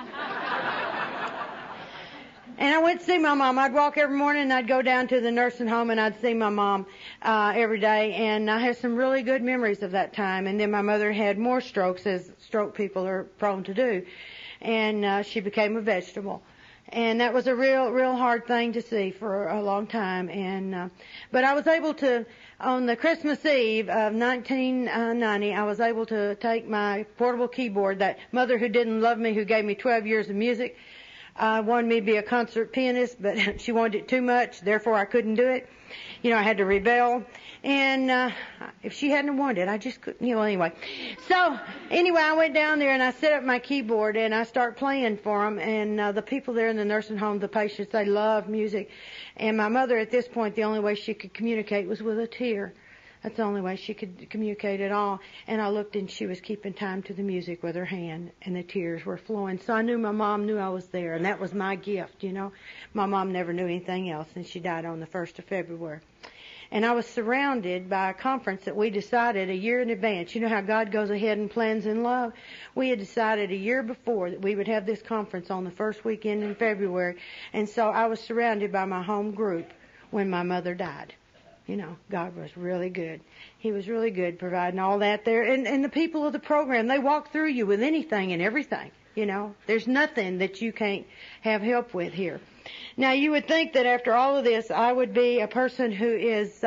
And I went to see my mom. I'd walk every morning and I'd go down to the nursing home and I'd see my mom every day. And I have some really good memories of that time. And then my mother had more strokes, as stroke people are prone to do. And she became a vegetable. And that was a real hard thing to see for a long time. And but I was able to, on the Christmas Eve of 1990, I was able to take my portable keyboard, that mother who didn't love me, who gave me 12 years of music, wanted me to be a concert pianist, but she wanted it too much, therefore I couldn't do it. You know, I had to rebel. And if she hadn't wanted it, I just couldn't, you know, anyway. So, anyway, I went down there and I set up my keyboard and I started playing for them. And the people there in the nursing home, the patients, they love music. And my mother, at this point, the only way she could communicate was with a tear. That's the only way she could communicate at all. And I looked and she was keeping time to the music with her hand, and the tears were flowing. So I knew my mom knew I was there, and that was my gift, you know. My mom never knew anything else, and she died on the 1st of February. And I was surrounded by a conference that we decided a year in advance. You know how God goes ahead and plans in love? We had decided a year before that we would have this conference on the first weekend in February. And so I was surrounded by my home group when my mother died. You know, God was really good. He was really good providing all that there. And the people of the program, they walk through you with anything and everything. You know, there's nothing that you can't have help with here. Now, you would think that after all of this, I would be a person who is,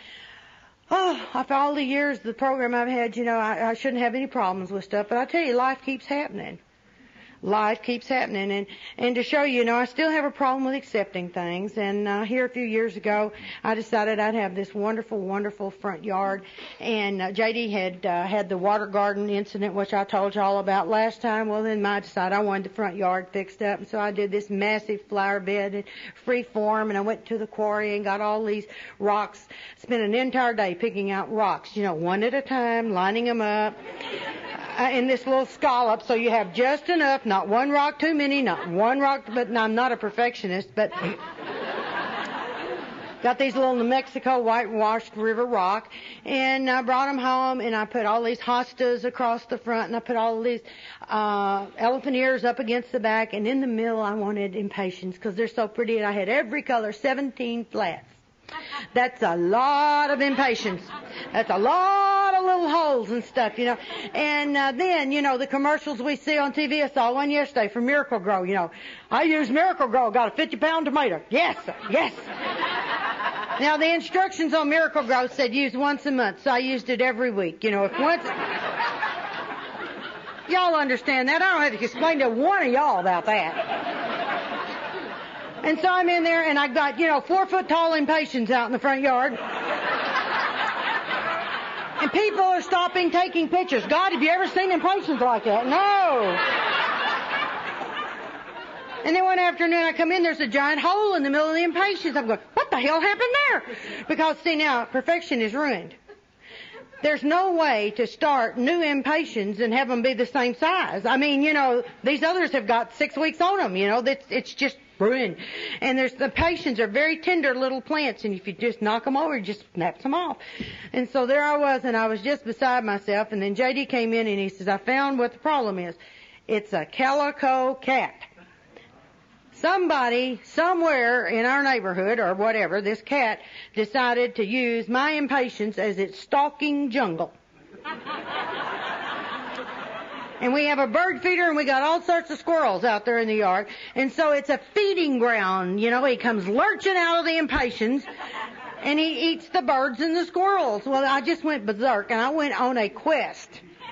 after all the years the program I've had, you know, I shouldn't have any problems with stuff. But I tell you, life keeps happening. Life keeps happening. And to show you, I still have a problem with accepting things. And here a few years ago, I decided I'd have this wonderful, wonderful front yard. And J.D. had the water garden incident, which I told you all about last time. Well, then I decided I wanted the front yard fixed up. And so I did this massive flower bed and free form. And I went to the quarry and got all these rocks. Spent an entire day picking out rocks, one at a time, lining them up. In this little scallop, so you have just enough, not one rock too many, not one rock, but I'm not a perfectionist, but got these little New Mexico whitewashed river rock, and I brought them home, and I put all these hostas across the front, and I put all of these elephant ears up against the back, and in the middle I wanted impatiens, because they're so pretty, and I had every color, 17 flats. That's a lot of impatience. That's a lot of little holes and stuff, And then, the commercials we see on TV, I saw one yesterday for Miracle Grow, I use Miracle Grow, got a 50-pound tomato. Yes, sir, yes. Now, the instructions on Miracle Grow said use once a month, so I used it every week. You know, if once... Y'all understand that. I don't have to explain to one of y'all about that. And so I'm in there, and I got, 4-foot-tall impatiens out in the front yard. And people are stopping, taking pictures. God, have you ever seen impatiens like that? No. And then one afternoon I come in, there's a giant hole in the middle of the impatiens. I'm going, what the hell happened there? Because, see, now, perfection is ruined. There's no way to start new impatiens and have them be the same size. I mean, these others have got 6 weeks on them, it's just ruined. And the patiens are very tender little plants, and if you just knock them over, it just snaps them off. And so there I was, and I was just beside myself, and then J.D. came in and he says, I found what the problem is. It's a calico cat. Somebody, somewhere in our neighborhood or whatever, this cat decided to use my impatiens as its stalking jungle. And we have a bird feeder, and we got all sorts of squirrels out there in the yard. And so it's a feeding ground. He comes lurching out of the impatiens, and he eats the birds and the squirrels. Well, I just went berserk, and I went on a quest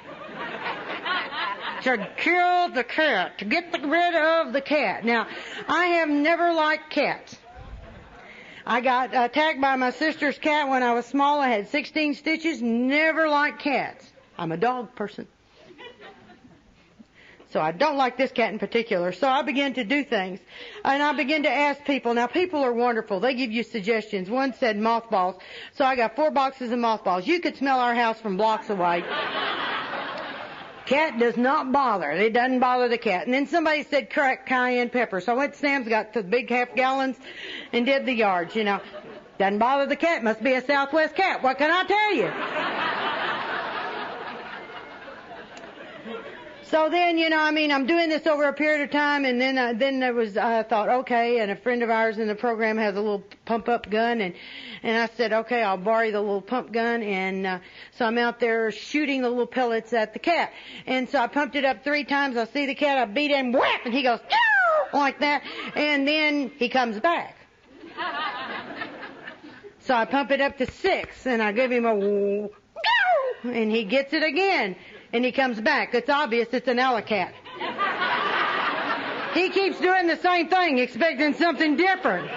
to kill the cat, to get rid of the cat. Now, I have never liked cats. I got attacked by my sister's cat when I was small. I had 16 stitches. Never liked cats. I'm a dog person. So I don't like this cat in particular. So I began to do things. And I began to ask people. Now, people are wonderful. They give you suggestions. One said mothballs. So I got 4 boxes of mothballs. You could smell our house from blocks away. Cat does not bother. It doesn't bother the cat. And then somebody said cracked cayenne pepper. So I went to Sam's, got the big half gallons, and did the yards, Doesn't bother the cat. Must be a Southwest cat. What can I tell you? So then, I'm doing this over a period of time, and then I thought, okay, and a friend of ours in the program has a little pump-up gun, and I said, okay, I'll borrow the little pump gun, and so I'm out there shooting the little pellets at the cat. And so I pumped it up 3 times, I see the cat, I beat him, whap, and he goes, no, like that, and then he comes back. So I pump it up to 6, and I give him a no, and he gets it again. And he comes back. It's obvious it's an alley-cat. He keeps doing the same thing, expecting something different.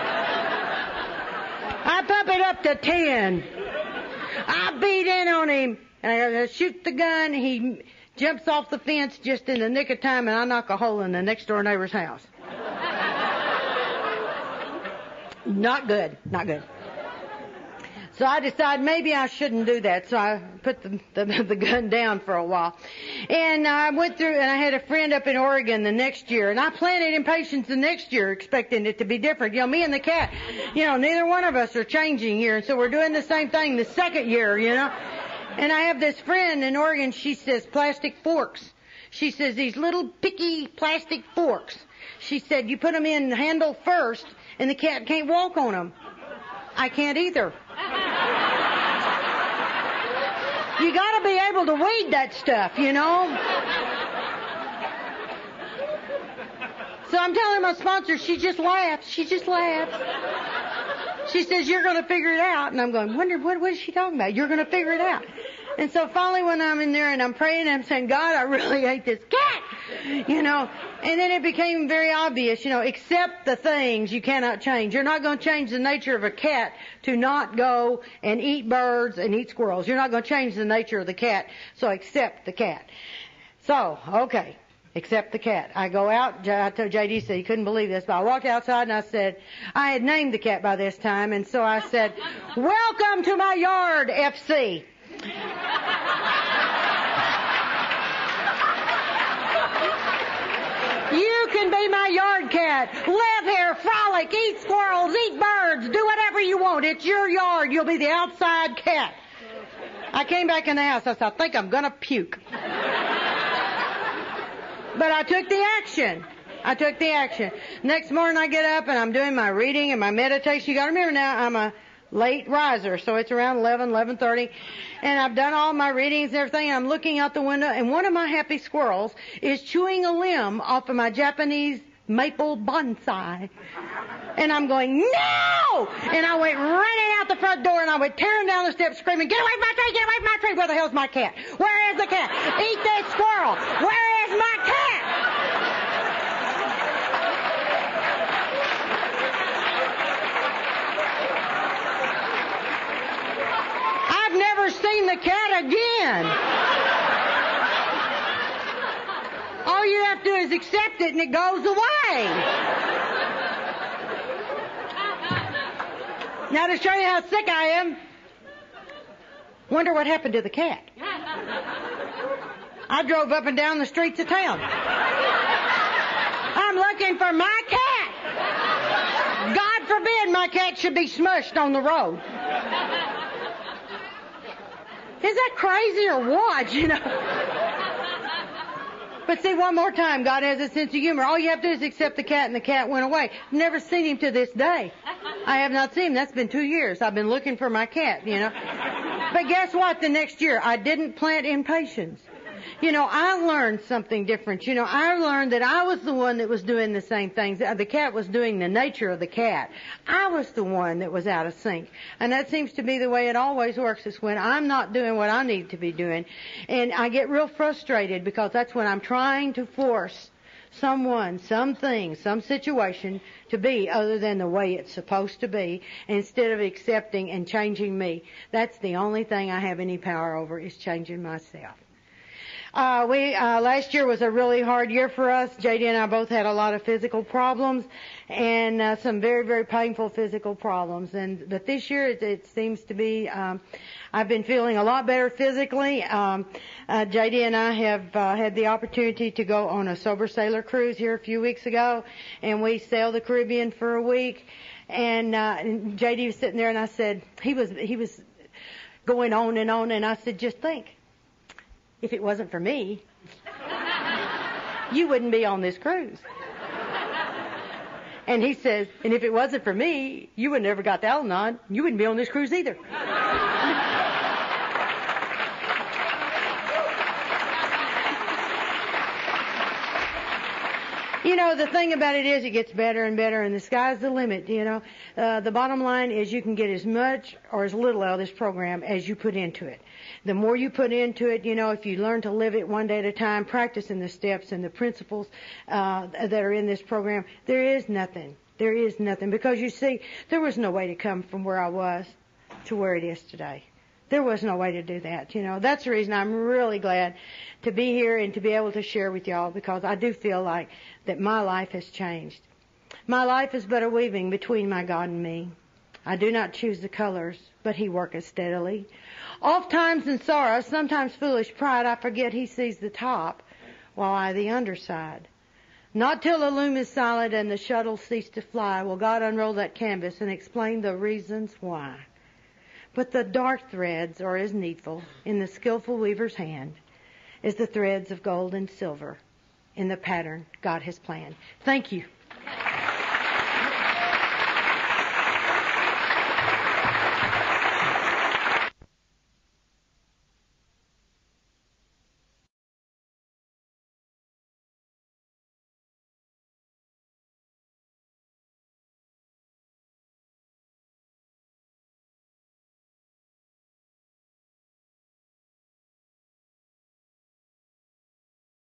I pump it up to 10. I beat in on him, and I shoot the gun. He jumps off the fence just in the nick of time, and I knock a hole in the next-door neighbor's house. Not good. Not good. So I decided maybe I shouldn't do that. So I put the gun down for a while. And I went through, and I had a friend up in Oregon the next year, and I planted impatiens the next year expecting it to be different. Me and the cat, neither one of us are changing here. And so we're doing the same thing the second year, And I have this friend in Oregon, she says plastic forks. She says these little picky plastic forks. She said you put them in handle first, and the cat can't walk on them. I can't either. You gotta be able to weed that stuff, So I'm telling my sponsor, she just laughs. She says, you're gonna figure it out. And I'm going, what is she talking about? You're gonna figure it out. And so finally when I'm in there and I'm praying, I'm saying, God, I really hate this cat. And then it became very obvious, accept the things you cannot change. You're not going to change the nature of a cat to not go and eat birds and eat squirrels. You're not going to change the nature of the cat, so accept the cat. So, okay, accept the cat. I go out, I told J.D. said he couldn't believe this, but I walked outside and I said, I had named the cat by this time, and so I said, welcome to my yard, FC. You can be my yard cat. Live here, frolic, eat squirrels, eat birds, do whatever you want. It's your yard. You'll be the outside cat. I came back in the house. I said, I think I'm going to puke. But I took the action. Next morning I get up and I'm doing my reading and my meditation. You got to remember now, I'm a late riser, so it's around 11:30, and I've done all my readings and everything, and I'm looking out the window, and one of my happy squirrels is chewing a limb off of my Japanese maple bonsai. And I'm going, no! And I went running out the front door and I went tearing down the steps screaming, get away from my tree, get away from my tree! Where the hell's my cat? Where is the cat? Eat that squirrel! Where is my cat? I've never seen the cat again. All you have to do is accept it and it goes away. Now to show you how sick I am, wonder what happened to the cat. I drove up and down the streets of town. I'm looking for my cat. God forbid my cat should be smushed on the road. Is that crazy or what, you know? But see, one more time, God has a sense of humor. All you have to do is accept the cat, and the cat went away. Never seen him to this day. I have not seen him. That's been 2 years. I've been looking for my cat, you know. But guess what? The next year, I didn't plant impatience. You know, I learned something different. You know, I learned that I was the one that was doing the same things. The cat was doing the nature of the cat. I was the one that was out of sync. And that seems to be the way it always works. It's when I'm not doing what I need to be doing. And I get real frustrated because that's when I'm trying to force someone, something, some situation to be other than the way it's supposed to be, instead of accepting and changing me. That's the only thing I have any power over, is changing myself. Last year was a really hard year for us. JD and I both had a lot of physical problems and some very, very painful physical problems. But this year it seems to be, I've been feeling a lot better physically. JD and I have had the opportunity to go on a sober sailor cruise here a few weeks ago, and we sailed the Caribbean for a week. And JD was sitting there, and I said, he was going on, and I said, just think. If it wasn't for me, you wouldn't be on this cruise. And he says, and if it wasn't for me, you would never got the Al-Anon. You wouldn't be on this cruise either. You know, the thing about it is it gets better and better, and the sky's the limit, you know. The bottom line is you can get as much or as little out of this program as you put into it. The more you put into it, you know, if you learn to live it one day at a time, practicing the steps and the principles that are in this program, there is nothing. There is nothing. Because, you see, there was no way to come from where I was to where it is today. There was no way to do that, you know. That's the reason I'm really glad to be here and to be able to share with y'all, because I do feel like that my life has changed. My life is but a weaving between my God and me. I do not choose the colors, but He worketh steadily. Oft times in sorrow, sometimes foolish pride, I forget He sees the top, while I the underside. Not till the loom is silent and the shuttle cease to fly will God unroll that canvas and explain the reasons why. But the dark threads are as needful in the skillful weaver's hand as the threads of gold and silver in the pattern God has planned. Thank you.